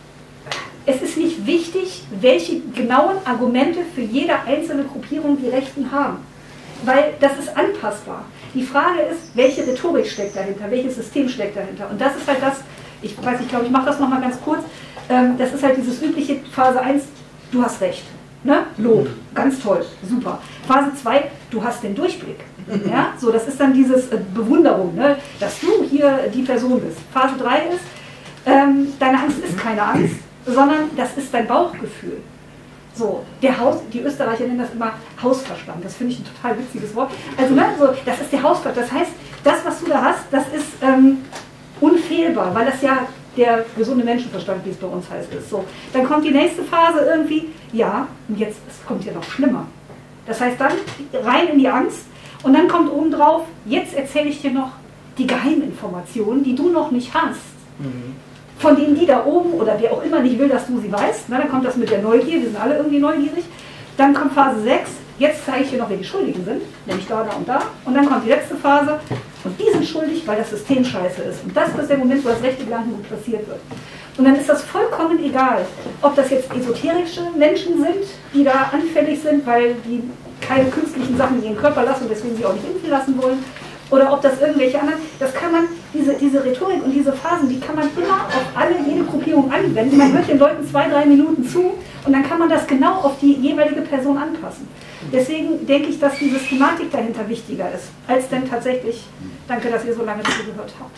S14: es ist nicht wichtig, welche genauen Argumente für jede einzelne Gruppierung die Rechten haben, weil das ist anpassbar. Die Frage ist, welche Rhetorik steckt dahinter, welches System steckt dahinter. Und das ist halt das, ich weiß, ich glaube, ich mache das noch mal ganz kurz, ähm, das ist halt dieses übliche Phase eins, du hast recht, ne? Lob, ganz toll, super. Phase zwei, du hast den Durchblick. Ja? So, das ist dann dieses äh, Bewunderung, ne? Dass du hier die Person bist. Phase drei ist, ähm, deine Angst ist keine Angst, sondern das ist dein Bauchgefühl. So, der Haus, die Österreicher nennen das immer Hausverstand, das finde ich ein total witziges Wort. Also, ne, so, das ist der Hausverstand, das heißt, das, was du da hast, das ist ähm, unfehlbar, weil das ja der gesunde Menschenverstand, wie es bei uns heißt, ist. So, dann kommt die nächste Phase irgendwie, ja, und jetzt es kommt ja noch schlimmer. Das heißt dann rein in die Angst und dann kommt obendrauf, jetzt erzähle ich dir noch die Geheiminformationen, die du noch nicht hast. Mhm. Von denen die da oben oder wer auch immer nicht will, dass du sie weißt. Na, dann kommt das mit der Neugier, wir sind alle irgendwie neugierig. Dann kommt Phase sechs, jetzt zeige ich dir noch, wer die Schuldigen sind, nämlich da, da und da. Und dann kommt die letzte Phase und die sind schuldig, weil das System scheiße ist. Und das ist der Moment, wo das rechte Gedankengut passiert wird. Und dann ist das vollkommen egal, ob das jetzt esoterische Menschen sind, die da anfällig sind, weil die keine künstlichen Sachen in ihren Körper lassen und deswegen sie auch nicht impfen lassen wollen. Oder ob das irgendwelche anderen, das kann man, diese, diese Rhetorik und diese Phasen, die kann man immer auf alle, jede Gruppierung anwenden. Man hört den Leuten zwei, drei Minuten zu und dann kann man das genau auf die jeweilige Person anpassen. Deswegen denke ich, dass die Systematik dahinter wichtiger ist, als denn tatsächlich, danke, dass ihr so lange zugehört habt.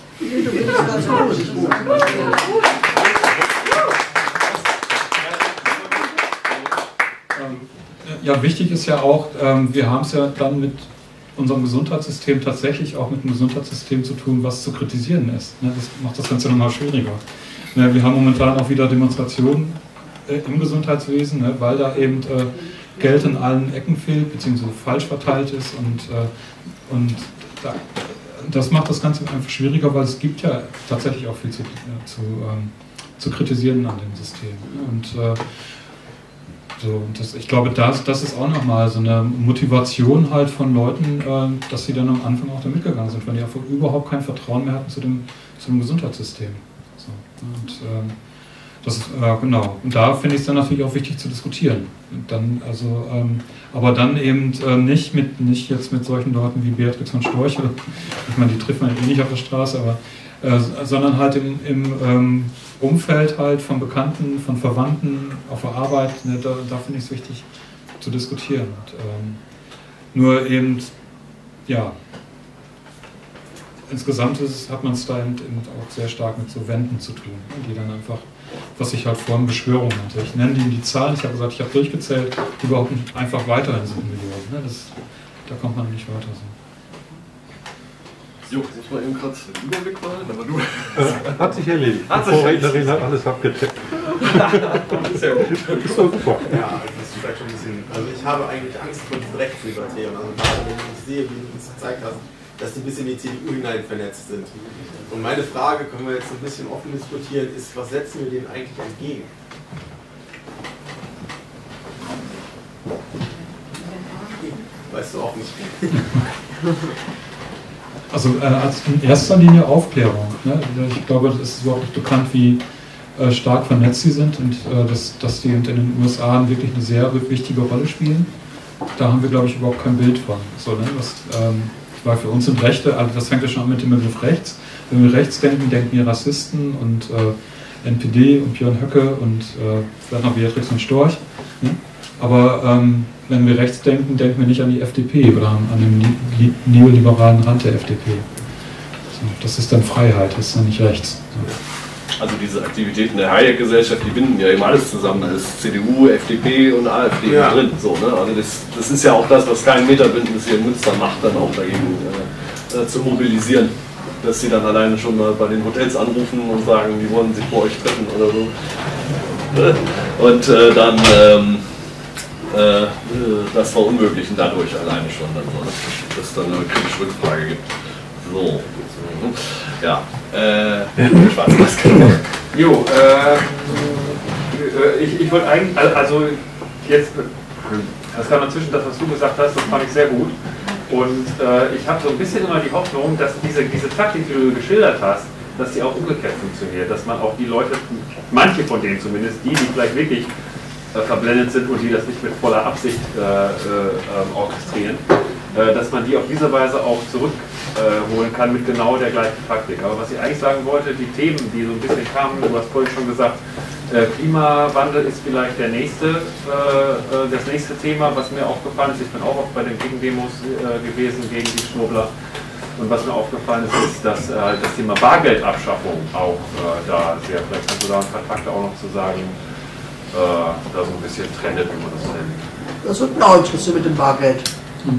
S1: Ja, wichtig ist ja auch, wir haben es ja dann mit unserem Gesundheitssystem tatsächlich auch mit einem Gesundheitssystem zu tun, was zu kritisieren ist. Das macht das Ganze nochmal schwieriger. Wir haben momentan auch wieder Demonstrationen im Gesundheitswesen, weil da eben Geld in allen Ecken fehlt, beziehungsweise falsch verteilt ist. Und, und das macht das Ganze einfach schwieriger, weil es gibt ja tatsächlich auch viel zu, zu, zu kritisieren an dem System. Und So, und das, ich glaube, das, das ist auch nochmal so eine Motivation halt von Leuten, äh, dass sie dann am Anfang auch da mitgegangen sind, weil die einfach überhaupt kein Vertrauen mehr hatten zu dem, zu dem Gesundheitssystem. So, und, ähm, das, äh, genau. Und da finde ich es dann natürlich auch wichtig zu diskutieren. Und dann, also, ähm, aber dann eben äh, nicht, mit, nicht jetzt mit solchen Leuten wie Beatrix von Storch, oder, ich meine, die trifft man eh nicht auf der Straße, aber äh, sondern halt im, im ähm, Umfeld halt von Bekannten, von Verwandten, auf der Arbeit, ne, da, da finde ich es wichtig zu diskutieren. Und, ähm, nur eben, ja, insgesamt ist, hat man es da eben, eben auch sehr stark mit so Wänden zu tun, die dann einfach, was ich halt vorhin Beschwörung nannte. Ich nenne die die Zahlen, ich habe gesagt, ich habe durchgezählt, die überhaupt nicht einfach weiterhin sind Millionen. Ne? Das, da kommt man nicht weiter. So.
S10: Jo, jetzt muss man eben gerade den Überblick machen, aber du.
S16: Äh, hat sich erledigt.
S10: Hat
S16: Die
S10: sich
S16: Vorrednerin hat alles abgetippt.
S10: Sehr gut.
S16: Das ist doch super.
S6: Ja, das ist vielleicht schon ein bisschen. Also ich habe eigentlich Angst vor diesen Rechtslibertären. Also gerade wenn ich sehe, wie du uns gezeigt hast, dass die bis in die C D U hinein vernetzt sind. Und meine Frage, können wir jetzt ein bisschen offen diskutieren, ist, was setzen wir denen eigentlich entgegen? Weißt du auch nicht.
S1: Also äh, als in erster Linie Aufklärung. Ne? Ich glaube, das ist überhaupt nicht bekannt, wie äh, stark vernetzt sie sind und äh, dass, dass die in den U S A wirklich eine sehr wichtige Rolle spielen. Da haben wir, glaube ich, überhaupt kein Bild von. So, ne? Was, ähm, weil für uns sind Rechte, also das fängt ja schon an mit dem Begriff rechts. Wenn wir rechts denken, denken wir Rassisten und äh, N P D und Björn Höcke und äh, vielleicht noch Beatrix und Storch. Ne? Aber ähm, wenn wir rechts denken, denken wir nicht an die F D P oder an, an den neoliberalen Rand der F D P. So, das ist dann Freiheit, das ist dann nicht rechts. So.
S10: Also diese Aktivitäten der Hayek-Gesellschaft, die binden ja eben alles zusammen. Da ist C D U, F D P und AfD ja. drin. So, ne? Also das, das ist ja auch das, was kein Meterbündnis hier in Münster macht, dann auch dagegen äh, zu mobilisieren. Dass sie dann alleine schon mal bei den Hotels anrufen und sagen, die wollen sich bei euch treffen oder so. Und äh, dann ähm, äh, das verunmöglichen dadurch alleine schon, dann, so, dass es dann eine kritische Rückfrage gibt. So. Ja. Äh, Schwarz-Maske.
S11: Jo, äh, ich, ich wollte eigentlich, also jetzt, das kam inzwischen das, was du gesagt hast, das fand ich sehr gut. Und äh, ich habe so ein bisschen immer die Hoffnung, dass diese, diese Taktik, die du geschildert hast, dass die auch umgekehrt funktioniert, dass man auch die Leute, manche von denen zumindest, die, die vielleicht wirklich äh, verblendet sind und die das nicht mit voller Absicht äh, äh, orchestrieren, äh, dass man die auf diese Weise auch zurückholen äh, kann mit genau der gleichen Taktik. Aber was ich eigentlich sagen wollte, die Themen, die so ein bisschen kamen, du hast vorhin schon gesagt, äh, Klimawandel ist vielleicht der nächste, äh, das nächste Thema, was mir aufgefallen ist. Ich bin auch oft bei den Gegendemos äh, gewesen gegen die Schwurbler. Und was mir aufgefallen ist, ist, dass äh, das Thema Bargeldabschaffung auch äh, da sehr, vielleicht kannst du da ein paar Takte auch noch zu sagen, äh, da so ein bisschen trendet, wie man das nennt.
S2: Das wird mich auch interessieren mit dem Bargeld. Hm.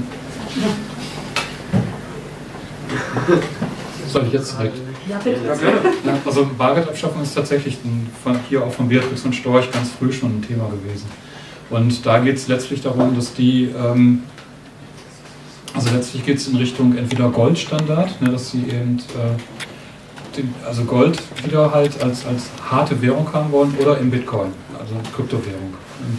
S1: Soll ich jetzt direkt?
S14: Ja, bitte.
S1: Ja, also Bargeldabschaffung ist tatsächlich ein, von, hier auch von Beatrix und Storch ganz früh schon ein Thema gewesen. Und da geht es letztlich darum, dass die, ähm, also letztlich geht es in Richtung entweder Goldstandard, ne, dass sie eben, äh, den, also Gold wieder halt als, als harte Währung haben wollen oder in Bitcoin, also Kryptowährung.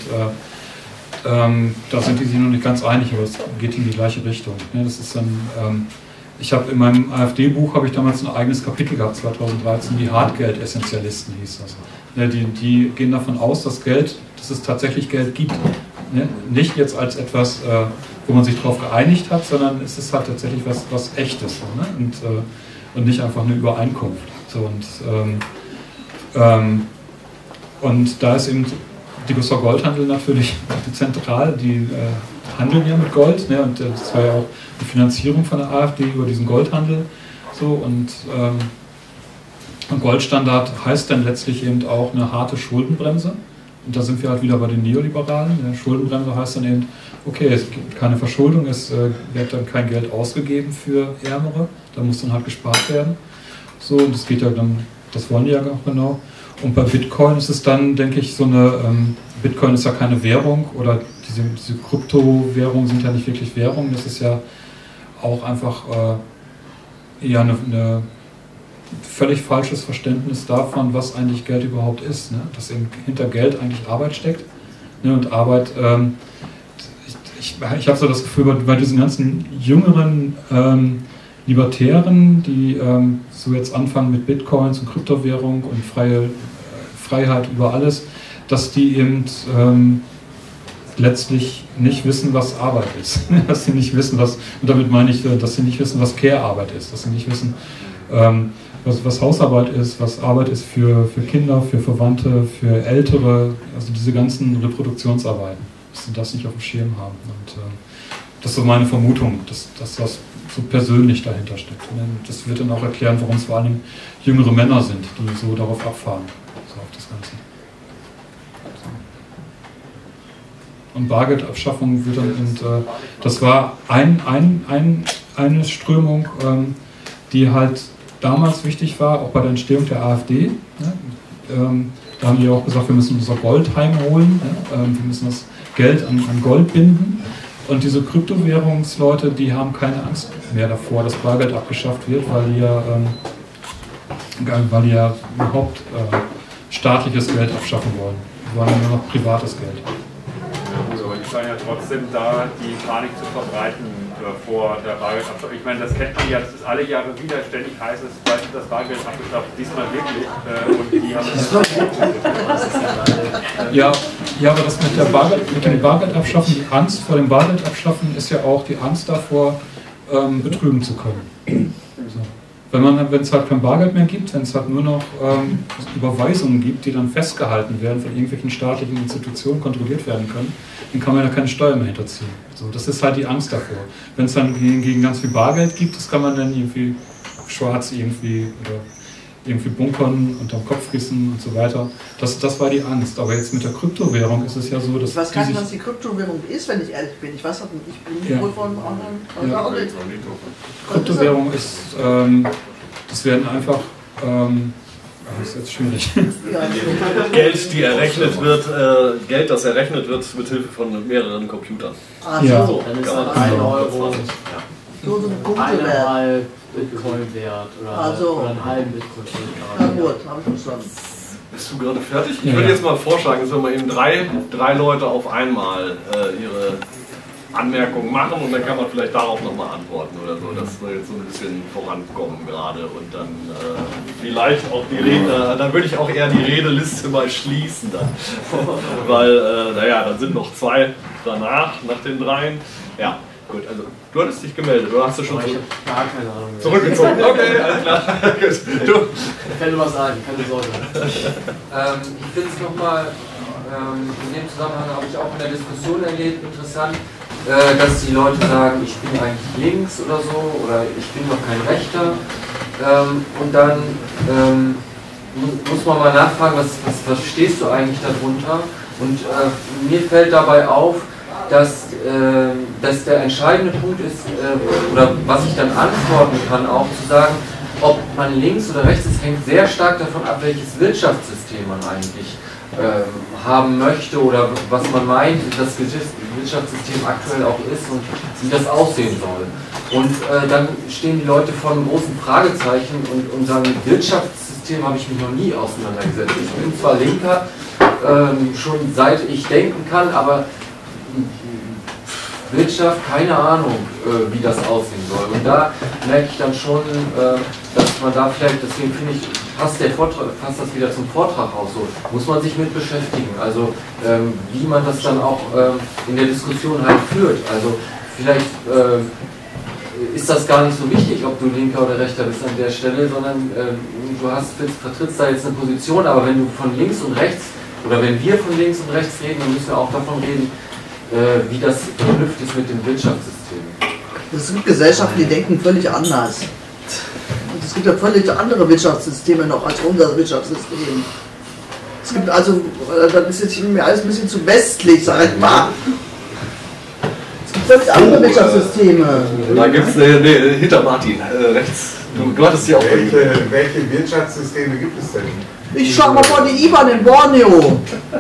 S1: Und äh, ähm, da sind die sich noch nicht ganz einig, aber es geht in die gleiche Richtung. Ne, das ist dann... Ähm, Ich habe in meinem AfD-Buch habe ich damals ein eigenes Kapitel gehabt, zweitausenddreizehn, die Hartgeld-Essentialisten hieß das. Ne, die, die gehen davon aus, dass Geld, dass es tatsächlich Geld gibt. Ne? Nicht jetzt als etwas, äh, wo man sich darauf geeinigt hat, sondern es ist halt tatsächlich was, was Echtes. Ne? Und, äh, und nicht einfach eine Übereinkunft. So, und, ähm, ähm, und da ist eben die Gustav Goldhandel natürlich zentral, die äh, handeln ja mit Gold, ne? Und das war ja auch die Finanzierung von der AfD über diesen Goldhandel. So, und ähm, ein Goldstandard heißt dann letztlich eben auch eine harte Schuldenbremse. Und da sind wir halt wieder bei den Neoliberalen. Eine Schuldenbremse heißt dann eben, okay, es gibt keine Verschuldung, es äh, wird dann kein Geld ausgegeben für Ärmere, da muss dann halt gespart werden. So, und das geht ja dann, das wollen die ja auch genau. Und bei Bitcoin ist es dann, denke ich, so eine, ähm, Bitcoin ist ja keine Währung oder diese, diese Kryptowährungen sind ja nicht wirklich Währung, das ist ja auch einfach äh, ja eine, eine völlig falsches Verständnis davon, was eigentlich Geld überhaupt ist. Ne? Dass eben hinter Geld eigentlich Arbeit steckt. Ne? Und Arbeit, ähm, ich, ich, ich habe so das Gefühl, bei, bei diesen ganzen jüngeren ähm, Libertären, die ähm, so jetzt anfangen mit Bitcoins und Kryptowährung und freie äh, Freiheit über alles, dass die eben ähm, letztlich nicht wissen, was Arbeit ist. Dass sie nicht wissen, was, und damit meine ich, dass sie nicht wissen, was Care-Arbeit ist, dass sie nicht wissen, ähm, was, was Hausarbeit ist, was Arbeit ist für, für Kinder, für Verwandte, für Ältere, also diese ganzen Reproduktionsarbeiten, dass sie das nicht auf dem Schirm haben. Und äh, das ist so meine Vermutung, dass, dass das so persönlich dahinter steckt. Das wird dann auch erklären, warum es vor allem jüngere Männer sind, die so darauf abfahren, so auf das Ganze. Und Bargeldabschaffung wird dann, und äh, das war ein, ein, ein, eine Strömung, ähm, die halt damals wichtig war, auch bei der Entstehung der AfD. Ne? Ähm, da haben die auch gesagt, wir müssen unser Gold heimholen, ne? ähm, wir müssen das Geld an, an Gold binden. Und diese Kryptowährungsleute, die haben keine Angst mehr davor, dass Bargeld abgeschafft wird, weil die ja, ähm, weil die ja überhaupt äh, staatliches Geld abschaffen wollen. Die wollen ja nur noch privates Geld.
S17: Aber die scheinen ja trotzdem da die Panik zu verbreiten äh, vor der Bargeldabschaffung. Ich meine, das kennt man ja, das ist alle Jahre wieder, ständig heißt es, bald ist das Bargeld abgeschafft, diesmal wirklich. Äh, und die haben
S1: ja, ja, aber das mit, der Bargeld, mit dem Bargeldabschaffen, die Angst vor dem Bargeldabschaffen ist ja auch die Angst davor, ähm, betrügen zu können. So. Wenn es halt kein Bargeld mehr gibt, wenn es halt nur noch ähm, Überweisungen gibt, die dann festgehalten werden, von irgendwelchen staatlichen Institutionen kontrolliert werden können, dann kann man ja keine Steuer mehr hinterziehen. So, das ist halt die Angst davor. Wenn es dann gegen ganz viel Bargeld gibt, das kann man dann irgendwie schwarz irgendwie oder irgendwie bunkern, unterm Kopfkissen und so weiter. Das, das war die Angst. Aber jetzt mit der Kryptowährung ist es ja so, dass
S2: ich weiß gar nicht, was die Kryptowährung ist, wenn ich ehrlich bin. Ich weiß nicht, ich bin nicht
S1: ja.
S2: wohl von anderen.
S1: Ja. Kryptowährung ist, ähm, das werden einfach, ähm, das ist jetzt schwierig.
S10: Geld, die errechnet wird, äh, Geld, das errechnet wird mit Hilfe von mehreren Computern.
S2: Ah,
S1: ja.
S2: so.
S7: Dann ist das ein Euro.
S2: So ein
S7: Eineinhalb Bitcoin wert oder,
S2: also.
S7: oder einen halben Bitcoin wert.
S2: Na gut, habe ich verstanden.
S10: Bist du gerade fertig? Ich
S1: Ja,
S10: würde
S1: ja.
S10: jetzt mal vorschlagen, dass wir mal eben drei, drei Leute auf einmal äh, ihre Anmerkungen machen und dann kann man vielleicht darauf nochmal antworten oder so, dass wir jetzt so ein bisschen vorankommen gerade und dann äh, vielleicht auch die Rede, dann würde ich auch eher die Redeliste mal schließen dann, weil, äh, naja, dann sind noch zwei danach, nach den dreien, ja. Gut, also du hattest dich gemeldet, oder hast du schon
S7: Aber ich
S10: zurück
S7: habe gar keine Ahnung mehr.
S10: zurückgezogen? Okay, alles klar. Gut. Du.
S7: Ich kann dir was sagen, keine Sorge.
S11: ähm, ich finde es nochmal, ähm, in dem Zusammenhang habe ich auch in der Diskussion erlebt, interessant, äh, dass die Leute sagen, ich bin eigentlich links oder so, oder ich bin noch kein Rechter. Ähm, und dann ähm, muss man mal nachfragen, was, was, was verstehst du eigentlich darunter? Und äh, mir fällt dabei auf, dass, äh, dass der entscheidende Punkt ist, äh, oder was ich dann antworten kann, auch zu sagen, ob man links oder rechts ist, hängt sehr stark davon ab, welches Wirtschaftssystem man eigentlich äh, haben möchte oder was man meint, das Wirtschaftssystem aktuell auch ist und wie das aussehen soll. Und äh, dann stehen die Leute vor einem großen Fragezeichen und, und sagen, Wirtschaftssystem habe ich mich noch nie auseinandergesetzt. Ich bin zwar Linker, äh, schon seit ich denken kann, aber Wirtschaft, keine Ahnung, äh, wie das aussehen soll. Und da merke ich dann schon, äh, dass man da vielleicht, deswegen finde ich, passt, der Vortrag, passt das wieder zum Vortrag auch so, muss man sich mit beschäftigen. Also ähm, wie man das dann auch ähm, in der Diskussion halt führt. Also vielleicht äh, ist das gar nicht so wichtig, ob du Linker oder Rechter bist an der Stelle, sondern äh, du hast, vertrittst da jetzt eine Position, aber wenn du von links und rechts, oder wenn wir von links und rechts reden, dann müssen wir auch davon reden, äh, wie das verknüpft ist mit dem Wirtschaftssystem.
S2: Es gibt Gesellschaften, die denken völlig anders. Und es gibt ja völlig andere Wirtschaftssysteme noch als unser Wirtschaftssystem. Es gibt also, das ist jetzt mir alles ein bisschen zu westlich, sag ich mal. Es gibt völlig andere Wirtschaftssysteme.
S10: Da gibt es eine, eine hinter Martin, äh, rechts. Du, du hattest ja auch.
S13: Welche, welche Wirtschaftssysteme gibt es denn?
S2: Ich schlag mal vor die I B A N in Borneo.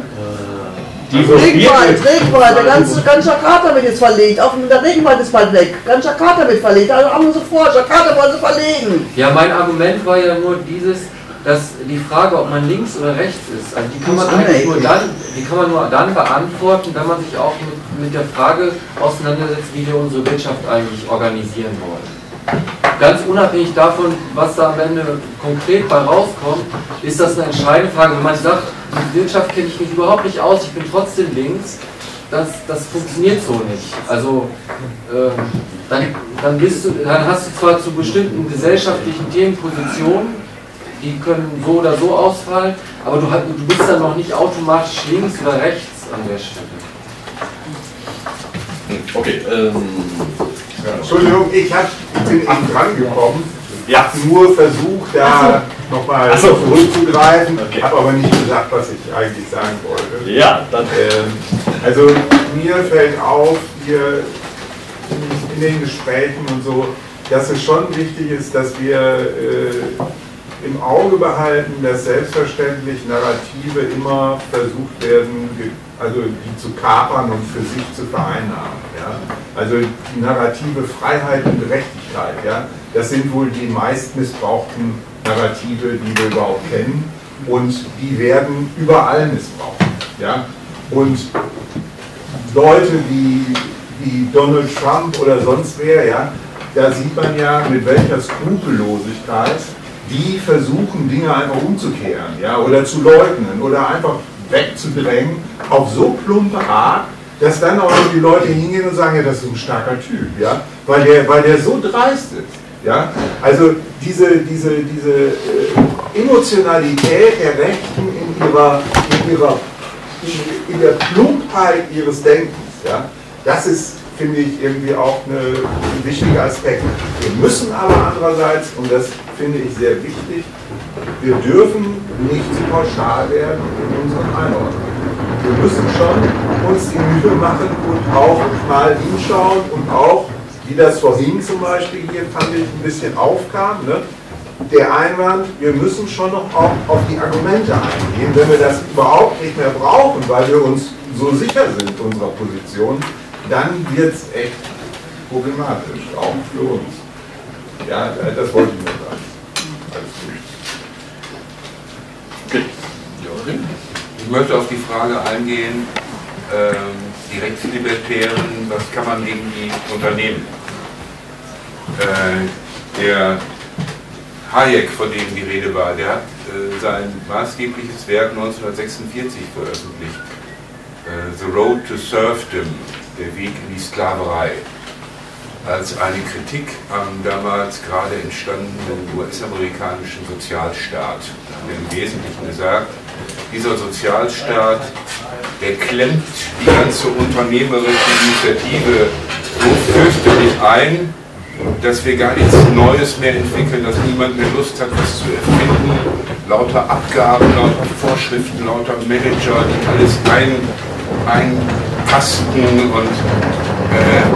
S10: Die
S2: Regenwald, Regenwald, der ganze, ganz Jakarta wird jetzt verlegt. Auch der Regenwald ist bald weg. Ganz Jakarta wird verlegt. Also haben wir so vor, Jakarta wollen sie verlegen.
S11: Ja, mein Argument war ja nur dieses, dass die Frage, ob man links oder rechts ist, also die kann man eigentlich nur dann, die kann man nur dann beantworten, wenn man sich auch mit, mit der Frage auseinandersetzt, wie wir unsere Wirtschaft eigentlich organisieren wollen. Ganz unabhängig davon, was da am Ende konkret bei rauskommt, ist das eine entscheidende Frage. Wenn man sagt, die Wirtschaft kenne ich mich überhaupt nicht aus, ich bin trotzdem links, das, das funktioniert so nicht. Also äh, dann, dann, bist du, dann hast du zwar zu bestimmten gesellschaftlichen Themen Positionen, die können so oder so ausfallen, aber du, du bist dann noch nicht automatisch links oder rechts an der Stelle.
S10: Okay, ähm...
S13: Ja, Entschuldigung, ich habe bin eben dran gekommen.
S10: Ja.
S13: Hab nur versucht, da nochmal
S10: so.
S13: zurückzugreifen,
S10: Okay.
S13: habe aber nicht gesagt, was ich eigentlich sagen wollte.
S10: Ja, dann.
S13: Ähm, also mir fällt auf, hier in den Gesprächen und so, dass es schon wichtig ist, dass wir äh, im Auge behalten, dass selbstverständlich Narrative immer versucht werden, also die zu kapern und für sich zu vereinnahmen. Ja? Also die Narrative Freiheit und Gerechtigkeit, ja? Das sind wohl die meist missbrauchten Narrative, die wir überhaupt kennen, und die werden überall missbraucht. Ja? Und Leute wie, wie Donald Trump oder sonst wer, ja, da sieht man ja, mit welcher Skrupellosigkeit die versuchen, Dinge einfach umzukehren, ja, oder zu leugnen oder einfach wegzudrängen auf so plumpe Art, dass dann auch noch die Leute hingehen und sagen, ja, das ist ein starker Typ, ja, weil der, weil der so dreist ist. Ja? Also diese, diese, diese äh, Emotionalität der Rechten in ihrer, in ihrer in, in der Plumpheit ihres Denkens, ja, das ist, finde ich, irgendwie auch eine, ein wichtiger Aspekt. Wir müssen aber andererseits, und das finde ich sehr wichtig, wir dürfen nicht zu pauschal werden in unseren Einordnungen. Wir müssen schon uns die Mühe machen und auch mal hinschauen und auch, wie das vorhin zum Beispiel hier, fand ich, ein bisschen aufkam, ne? Der Einwand, wir müssen schon noch auch auf die Argumente eingehen, wenn wir das überhaupt nicht mehr brauchen, weil wir uns so sicher sind unserer Position, dann wird es echt problematisch, auch für uns. Ja, das wollte ich nur sagen. Alles gut.
S8: Ich möchte auf die Frage eingehen, ähm, die Rechtslibertären, was kann man gegen die unternehmen? Äh, der Hayek, von dem die Rede war, der hat äh, sein maßgebliches Werk neunzehnhundertsechsundvierzig veröffentlicht, äh, The Road to Serfdom, der Weg in die Sklaverei, als eine Kritik am damals gerade entstandenen U S-amerikanischen Sozialstaat. Er hat im Wesentlichen gesagt, dieser Sozialstaat, der klemmt die ganze unternehmerische Initiative so fürchterlich ein, dass wir gar nichts Neues mehr entwickeln, dass niemand mehr Lust hat, was zu erfinden. Lauter Abgaben, lauter Vorschriften, lauter Manager, die alles ein, einkasten und äh,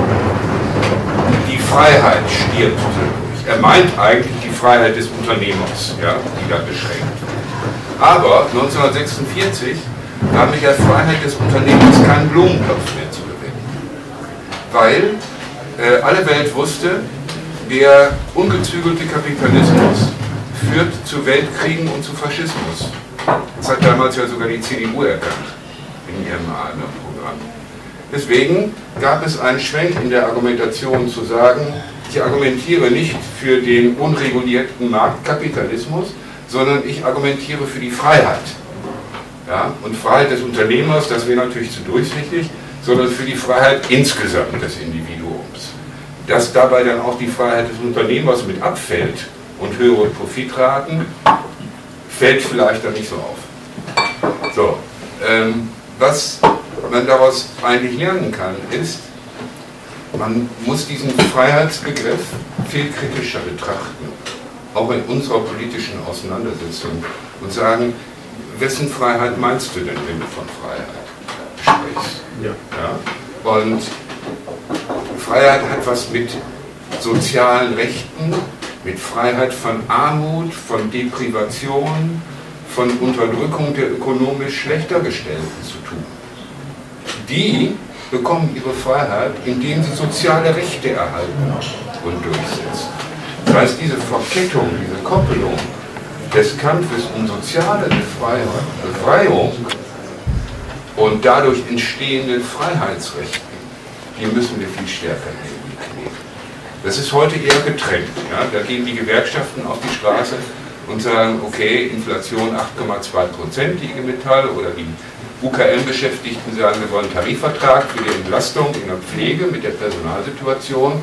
S8: die Freiheit stirbt dadurch. Er meint eigentlich die Freiheit des Unternehmers, ja, die da beschränkt wird. Aber neunzehnhundertsechsundvierzig haben wir als Freiheit des Unternehmers keinen Blumentopf mehr zu gewinnen. Weil äh, alle Welt wusste, der ungezügelte Kapitalismus führt zu Weltkriegen und zu Faschismus. Das hat damals ja sogar die C D U erkannt in ihrem Programm. Deswegen gab es einen Schwenk in der Argumentation zu sagen, ich argumentiere nicht für den unregulierten Marktkapitalismus, sondern ich argumentiere für die Freiheit. Ja, und Freiheit des Unternehmers, das wäre natürlich zu durchsichtig, sondern für die Freiheit insgesamt des Individuums. Dass dabei dann auch die Freiheit des Unternehmers mit abfällt und höhere Profitraten, fällt vielleicht dann nicht so auf. So, ähm, was man daraus eigentlich lernen kann, ist, man muss diesen Freiheitsbegriff viel kritischer betrachten, auch in unserer politischen Auseinandersetzung, und sagen, wessen Freiheit meinst du denn, wenn du von Freiheit sprichst? Ja. Ja? Und Freiheit hat was mit sozialen Rechten, mit Freiheit von Armut, von Deprivation, von Unterdrückung der ökonomisch schlechter Gestellten zu tun. Die bekommen ihre Freiheit, indem sie soziale Rechte erhalten und durchsetzen. Das heißt, diese Verkettung, diese Koppelung des Kampfes um soziale Befreiung und dadurch entstehenden Freiheitsrechten, die müssen wir viel stärker in den Blick nehmen. Das ist heute eher getrennt. Ja? Da gehen die Gewerkschaften auf die Straße und sagen, okay, Inflation acht Komma zwei Prozent, die I G Metall, oder die U K M-Beschäftigten sagen, wir wollen einen Tarifvertrag für die Entlastung in der Pflege mit der Personalsituation.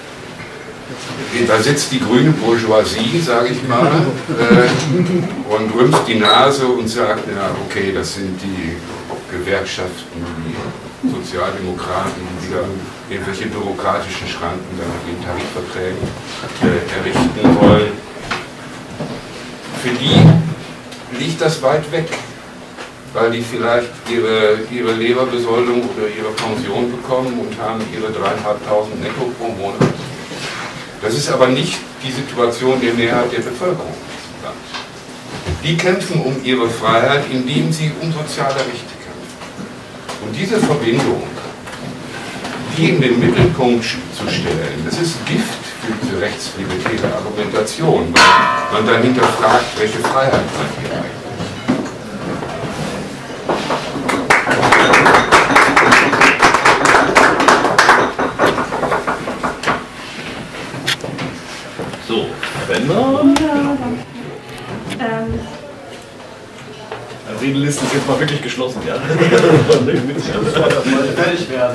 S8: Da sitzt die grüne Bourgeoisie, sage ich mal, äh, und rümpft die Nase und sagt, ja, okay, das sind die Gewerkschaften, die Sozialdemokraten wieder irgendwelche bürokratischen Schranken dann mit den Tarifverträgen äh, errichten wollen. Für die liegt das weit weg, weil die vielleicht ihre, ihre Leberbesoldung oder ihre Pension bekommen und haben ihre dreieinhalbtausend netto pro Monat. Das ist aber nicht die Situation der Mehrheit der Bevölkerung. Die kämpfen um ihre Freiheit, indem sie um soziale Rechte kämpfen. Und diese Verbindung, die in den Mittelpunkt zu stellen, das ist Gift für diese rechtslibertäre Argumentation, weil man dann hinterfragt, welche Freiheit man hier eigentlich.
S10: So, Bender.
S14: Ähm,
S10: Die Redenliste ist jetzt mal wirklich geschlossen, ja.
S14: Fertig werden.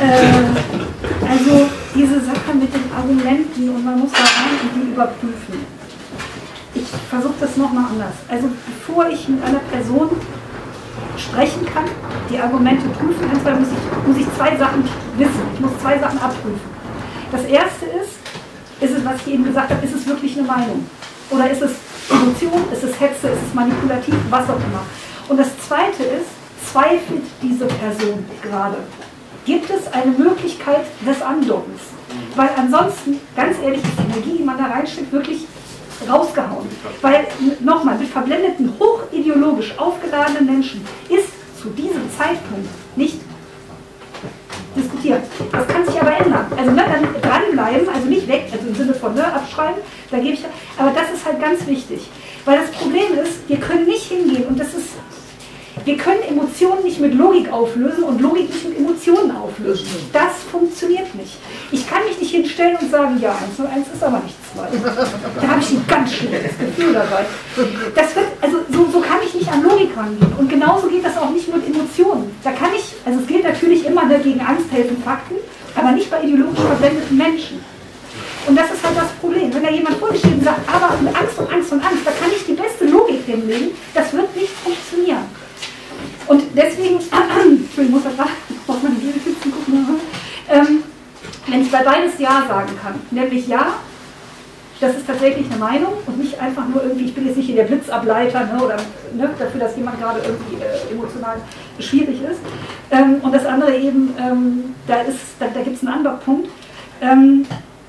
S14: Äh, also diese Sache mit den Argumenten und man muss da rein und die überprüfen. Ich versuche das nochmal anders. Also bevor ich mit einer Person sprechen kann, die Argumente prüfen kann, muss ich, muss ich zwei Sachen wissen. Ich muss zwei Sachen abprüfen. Das erste ist, ist es, was ich eben gesagt habe, ist es wirklich eine Meinung? Oder ist es Emotion, ist es Hetze, ist es manipulativ, was auch immer. Und das Zweite ist, zweifelt diese Person gerade? Gibt es eine Möglichkeit des Andockens? Weil ansonsten, ganz ehrlich, ist die Energie, die man da reinsteckt, wirklich rausgehauen. Weil, nochmal, mit verblendeten, hochideologisch aufgeladenen Menschen ist zu diesem Zeitpunkt nicht diskutiert. Das kann sich aber ändern. Also ne, dann dranbleiben, also nicht weg, also im Sinne von ne, abschreiben, da gebe ich, aber das ist halt ganz wichtig. Weil das Problem ist, wir können nicht hingehen und das ist, wir können Emotionen nicht mit Logik auflösen und Logik nicht mit Emotionen auflösen. Das funktioniert nicht. Ich kann mich nicht hinstellen und sagen, ja, eins und eins ist aber nicht zwei. Da habe ich ein ganz schlimmes Gefühl dabei. Das wird, also so, so kann ich nicht an Logik rangehen. Und genauso geht das auch nicht mit Emotionen. Da kann ich, also es gilt natürlich immer ne, gegen Angst helfen Fakten, aber nicht bei ideologisch verblendeten Menschen. Und das ist halt das Problem. Wenn da jemand vorgeschrieben sagt, aber mit Angst und Angst und Angst, da kann ich die beste Logik hinlegen, das wird nicht funktionieren. Und deswegen, ich muss das auf meine Notizen gucken, ähm, wenn ich bei beides Ja sagen kann, nämlich Ja, das ist tatsächlich eine Meinung und nicht einfach nur irgendwie, ich bin jetzt nicht hier der Blitzableiter ne, oder ne, dafür, dass jemand gerade irgendwie äh, emotional schwierig ist. Ähm, und das andere eben, ähm, da, ist, da, da gibt es einen Andockpunkt. Ähm,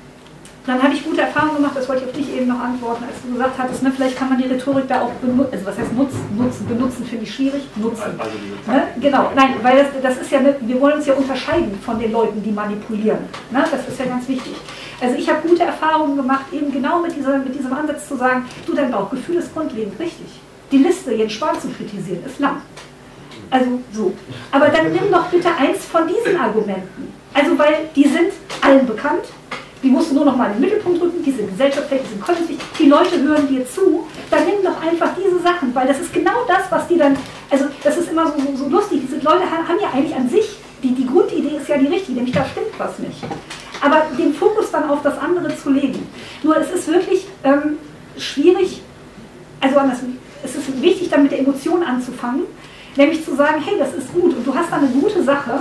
S14: Dann habe ich gute Erfahrungen gemacht, das wollte ich auf dich eben noch antworten, als du gesagt hattest, ne, vielleicht kann man die Rhetorik da auch benutzen, also was heißt nutzen, nutzen, benutzen finde ich schwierig, nutzen. Also ne? Genau, nein, weil das, das ist ja, ne, wir wollen uns ja unterscheiden von den Leuten, die manipulieren. Ne? Das ist ja ganz wichtig. Also ich habe gute Erfahrungen gemacht, eben genau mit, dieser, mit diesem Ansatz zu sagen, du, dein Bauchgefühl ist grundlegend richtig. Die Liste, Jens Spahn zu kritisieren, ist lang. Also so. Aber dann nimm doch bitte eins von diesen Argumenten. Also weil die sind allen bekannt. Die musst du nur noch mal in den Mittelpunkt rücken, die sind gesellschaftlich, die sind kollektiv, die Leute hören dir zu, dann nimm doch einfach diese Sachen, weil das ist genau das, was die dann, also das ist immer so, so, so lustig, diese Leute haben ja eigentlich an sich, die, die Grundidee ist ja die richtige, nämlich da stimmt was nicht. Aber den Fokus dann auf das andere zu legen. Nur es ist wirklich ähm, schwierig, also anders, es ist wichtig, dann mit der Emotion anzufangen, nämlich zu sagen, hey, das ist gut und du hast da eine gute Sache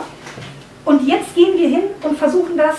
S14: und jetzt gehen wir hin und versuchen das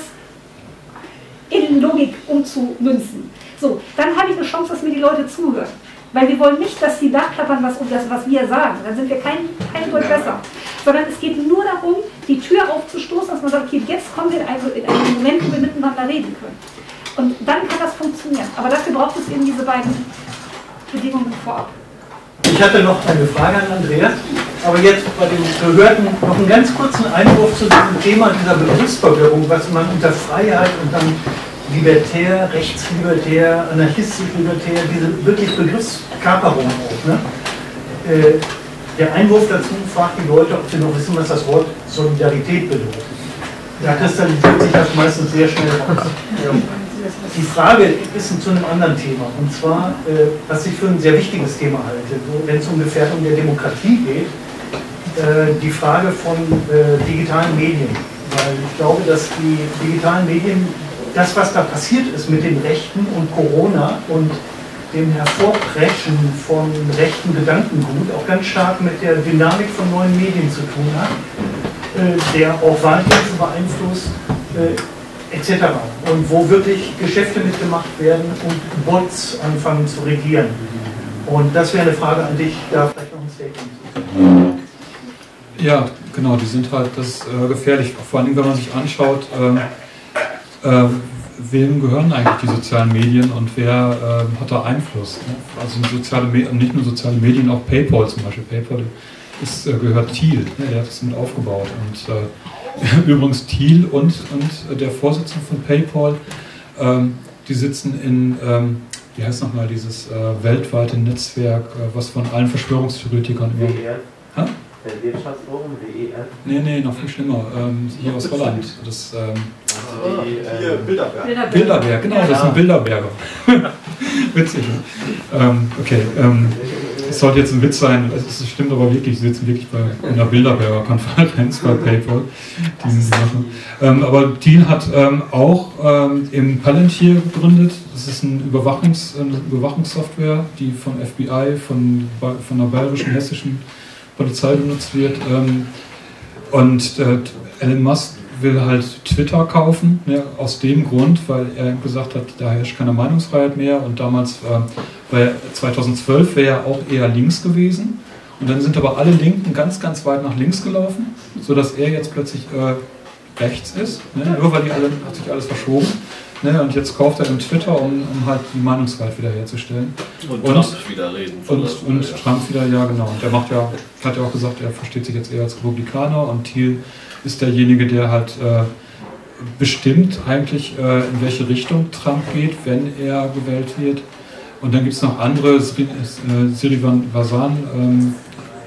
S14: in Logik umzumünzen. So, dann habe ich eine Chance, dass mir die Leute zuhören. Weil wir wollen nicht, dass sie nachklappern, was, das, was wir sagen. Dann sind wir kein, kein Deut besser. Sondern es geht nur darum, die Tür aufzustoßen, dass man sagt, okay, jetzt kommen wir in einen, in einen Moment, wo wir miteinander reden können. Und dann kann das funktionieren. Aber dafür braucht es eben diese beiden Bedingungen vorab.
S15: Ich hatte noch eine Frage an Andreas, aber jetzt bei den Behörden noch einen ganz kurzen Einwurf zu diesem Thema dieser Begriffsverwirrung, was man unter Freiheit und dann libertär, rechtslibertär, anarchistisch-libertär, diese wirklich Begriffskaperung auch. Ne? Äh, der Einwurf dazu fragt die Leute, ob sie noch wissen, was das Wort Solidarität bedeutet. Da kristallisiert sich das meistens sehr schnell raus. Die Frage ist zu einem anderen Thema, und zwar, äh, was ich für ein sehr wichtiges Thema halte, wenn es um Gefährdung der Demokratie geht, äh, die Frage von äh, digitalen Medien. Weil ich glaube, dass die digitalen Medien, das, was da passiert ist mit den Rechten und Corona und dem Hervorpreschen von rechten Gedankengut, auch ganz stark mit der Dynamik von neuen Medien zu tun hat. äh, der auch Wahlkämpfe beeinflusst, äh, et cetera. Und wo wirklich Geschäfte mitgemacht werden und Bots anfangen zu regieren. Und das wäre eine Frage an dich, da vielleicht noch ein Statement zu.
S1: Ja, genau, die sind halt, das ist äh, gefährlich, vor allem wenn man sich anschaut, äh, äh, wem gehören eigentlich die sozialen Medien und wer äh, hat da Einfluss? Ne? Also soziale Me- nicht nur soziale Medien, auch PayPal zum Beispiel. PayPal ist, äh, gehört Thiel, ne? Der hat das mit aufgebaut. Und äh, übrigens Thiel und, und der Vorsitzende von PayPal, ähm, die sitzen in, ähm, wie heißt nochmal, dieses äh, weltweite Netzwerk, äh, was von allen Verschwörungstheoretikern über... Ha?
S11: Der Wirtschaftsforum, W E F?
S1: Nee, nee, noch viel schlimmer. Ähm, hier aus Holland. Das, ähm,
S6: also die, äh, hier, Bilderberg.
S1: Bilderberg. Bilderberg, genau, das sind Bilderberger. Witzig, ne? Ähm, okay, ähm, es sollte jetzt ein Witz sein, es stimmt aber wirklich, sie sitzen wirklich bei einer Bilderberger Konferenz bei PayPal. Die sind die machen. Ähm, aber Thiel hat ähm, auch ähm, im Palantir gegründet. Das ist ein Überwachungs, eine Überwachungssoftware, die von F B I, von, von der bayerischen, hessischen Polizei benutzt wird. Ähm, und äh, Elon Musk will halt Twitter kaufen, ne, aus dem Grund, weil er gesagt hat, da herrscht keine Meinungsfreiheit mehr. Und damals, äh, weil zweitausendzwölf wäre er auch eher links gewesen. Und dann sind aber alle Linken ganz, ganz weit nach links gelaufen, sodass er jetzt plötzlich äh, rechts ist. Ne, nur weil die alle, hat sich alles verschoben. Ne, und jetzt kauft er den Twitter, um, um halt die Meinungsfreiheit wiederherzustellen.
S10: Und,
S1: und
S10: Trump wieder reden.
S1: Und, und ja. Trump wieder, ja genau. Und der macht ja, hat ja auch gesagt, er versteht sich jetzt eher als Republikaner und Thiel ist derjenige, der halt äh, bestimmt eigentlich, äh, in welche Richtung Trump geht, wenn er gewählt wird. Und dann gibt es noch andere, Sirivan Vasan, ähm,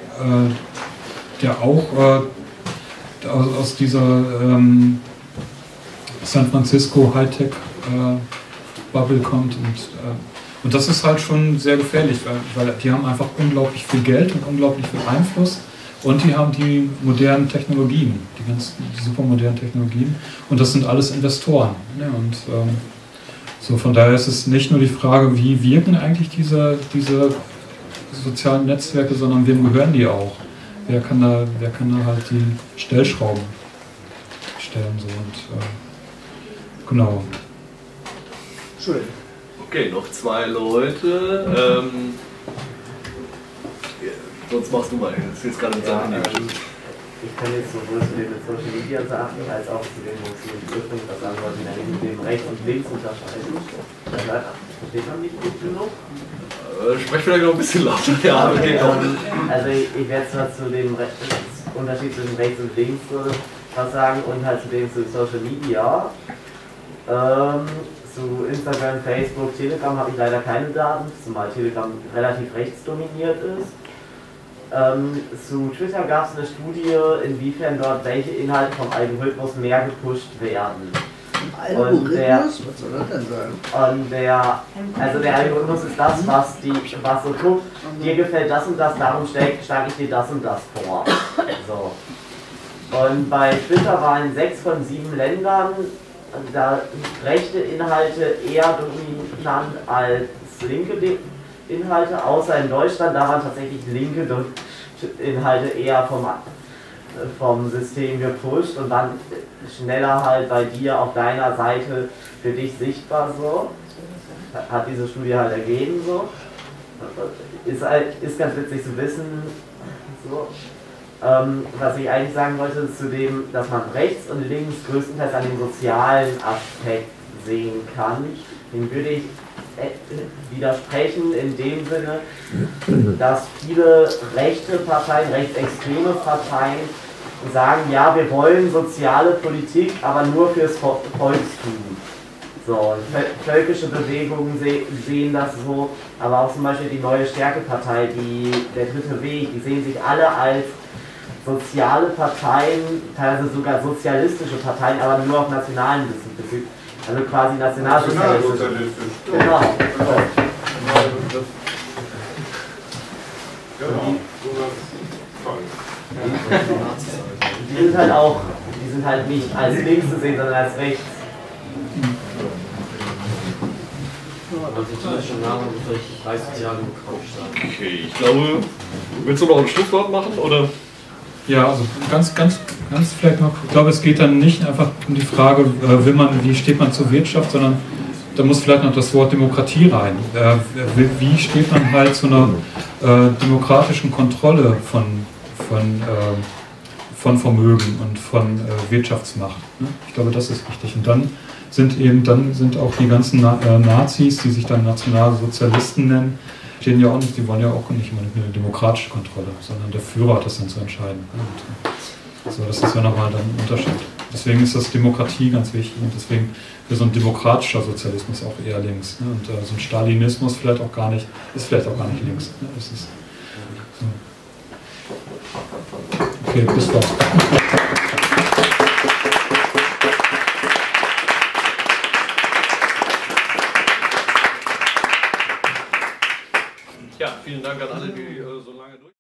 S1: äh, der auch äh, aus, aus dieser ähm, San Francisco Hightech äh, Bubble kommt. Und, äh, und das ist halt schon sehr gefährlich, weil, weil die haben einfach unglaublich viel Geld und unglaublich viel Einfluss. Und die haben die modernen Technologien, die ganz die super modernen Technologien. Und das sind alles Investoren. Ne? Und ähm, so von daher ist es nicht nur die Frage, wie wirken eigentlich diese, diese sozialen Netzwerke, sondern wem gehören die auch? Wer kann da, wer kann da halt die Stellschrauben stellen? So. Und, äh, genau.
S10: Schön. Okay, noch zwei Leute. Ähm, Sonst machst du mal, das ist jetzt gerade mit
S11: ja,
S10: Sachen
S11: ähm, ich kann jetzt sowohl zu den Social Media Sachen als auch zu den Begriffen, das andere mit dem Rechts und Links unterscheiden. Das versteht man nicht gut genug.
S10: Äh, sprech vielleicht noch ein bisschen lauter. Ja,
S11: okay,
S10: okay,
S11: ähm, also ich, ich werde zwar zu dem Re Unterschied zwischen Rechts und Links was sagen und halt zu dem zu Social Media. Ähm, zu Instagram, Facebook, Telegram habe ich leider keine Daten, zumal Telegram relativ rechtsdominiert ist. Ähm, zu Twitter gab es eine Studie, inwiefern dort welche Inhalte vom Algorithmus mehr gepusht werden.
S2: Algorithmus?
S11: Und der,
S2: was soll das denn sein?
S11: Und der, also der Algorithmus ist das, was, die, was so guckt, dir gefällt das und das, darum schlage ich dir das und das vor. So. Und bei Twitter waren sechs von sieben Ländern da rechte Inhalte eher dominant als linke Inhalte, außer in Deutschland, da waren tatsächlich linke Inhalte eher vom, vom System gepusht und dann schneller halt bei dir auf deiner Seite für dich sichtbar so. Hat diese Studie halt ergeben so. Ist, ist ganz witzig zu wissen. So. Ähm, was ich eigentlich sagen wollte, ist zu dem, dass man rechts und links größtenteils an dem sozialen Aspekt sehen kann, den würde ich widersprechen in dem Sinne, dass viele rechte Parteien, rechtsextreme Parteien sagen, ja, wir wollen soziale Politik, aber nur fürs Volkstum. So, völkische Bewegungen se sehen das so, aber auch zum Beispiel die Neue Stärke-Partei, die, der Dritte Weg, die sehen sich alle als soziale Parteien, teilweise sogar sozialistische Parteien, aber nur auf nationalen Bezug. Also quasi nationalsozialistisch. Genau. Die sind halt auch, die sind halt nicht als links zu sehen, sondern als rechts.
S7: Also zumindest schon Namen würde ich bei sozialdemokratisch sagen.
S10: Okay, ich glaube, willst du noch ein Schlusswort machen oder?
S1: Ja, also ganz, ganz, ganz vielleicht noch, ich glaube, es geht dann nicht einfach um die Frage, äh, will man, wie steht man zur Wirtschaft, sondern da muss vielleicht noch das Wort Demokratie rein. Äh, wie steht man halt zu einer äh, demokratischen Kontrolle von, von, äh, von Vermögen und von äh, Wirtschaftsmacht? Ne? Ich glaube, das ist wichtig. Und dann sind eben, dann sind auch die ganzen Na äh, Nazis, die sich dann Nationalsozialisten nennen, stehen ja auch nicht, die wollen ja auch nicht immer eine demokratische Kontrolle, sondern der Führer hat das dann zu entscheiden. Und so, das ist ja nochmal dann ein Unterschied. Deswegen ist das Demokratie ganz wichtig und deswegen für so ein demokratischer Sozialismus auch eher links. Ne? Und äh, so ein Stalinismus vielleicht auch gar nicht, ist vielleicht auch gar nicht links. Ne? Das ist, so. Okay, bis bald.
S10: Ja, vielen Dank an alle, die äh, so lange durch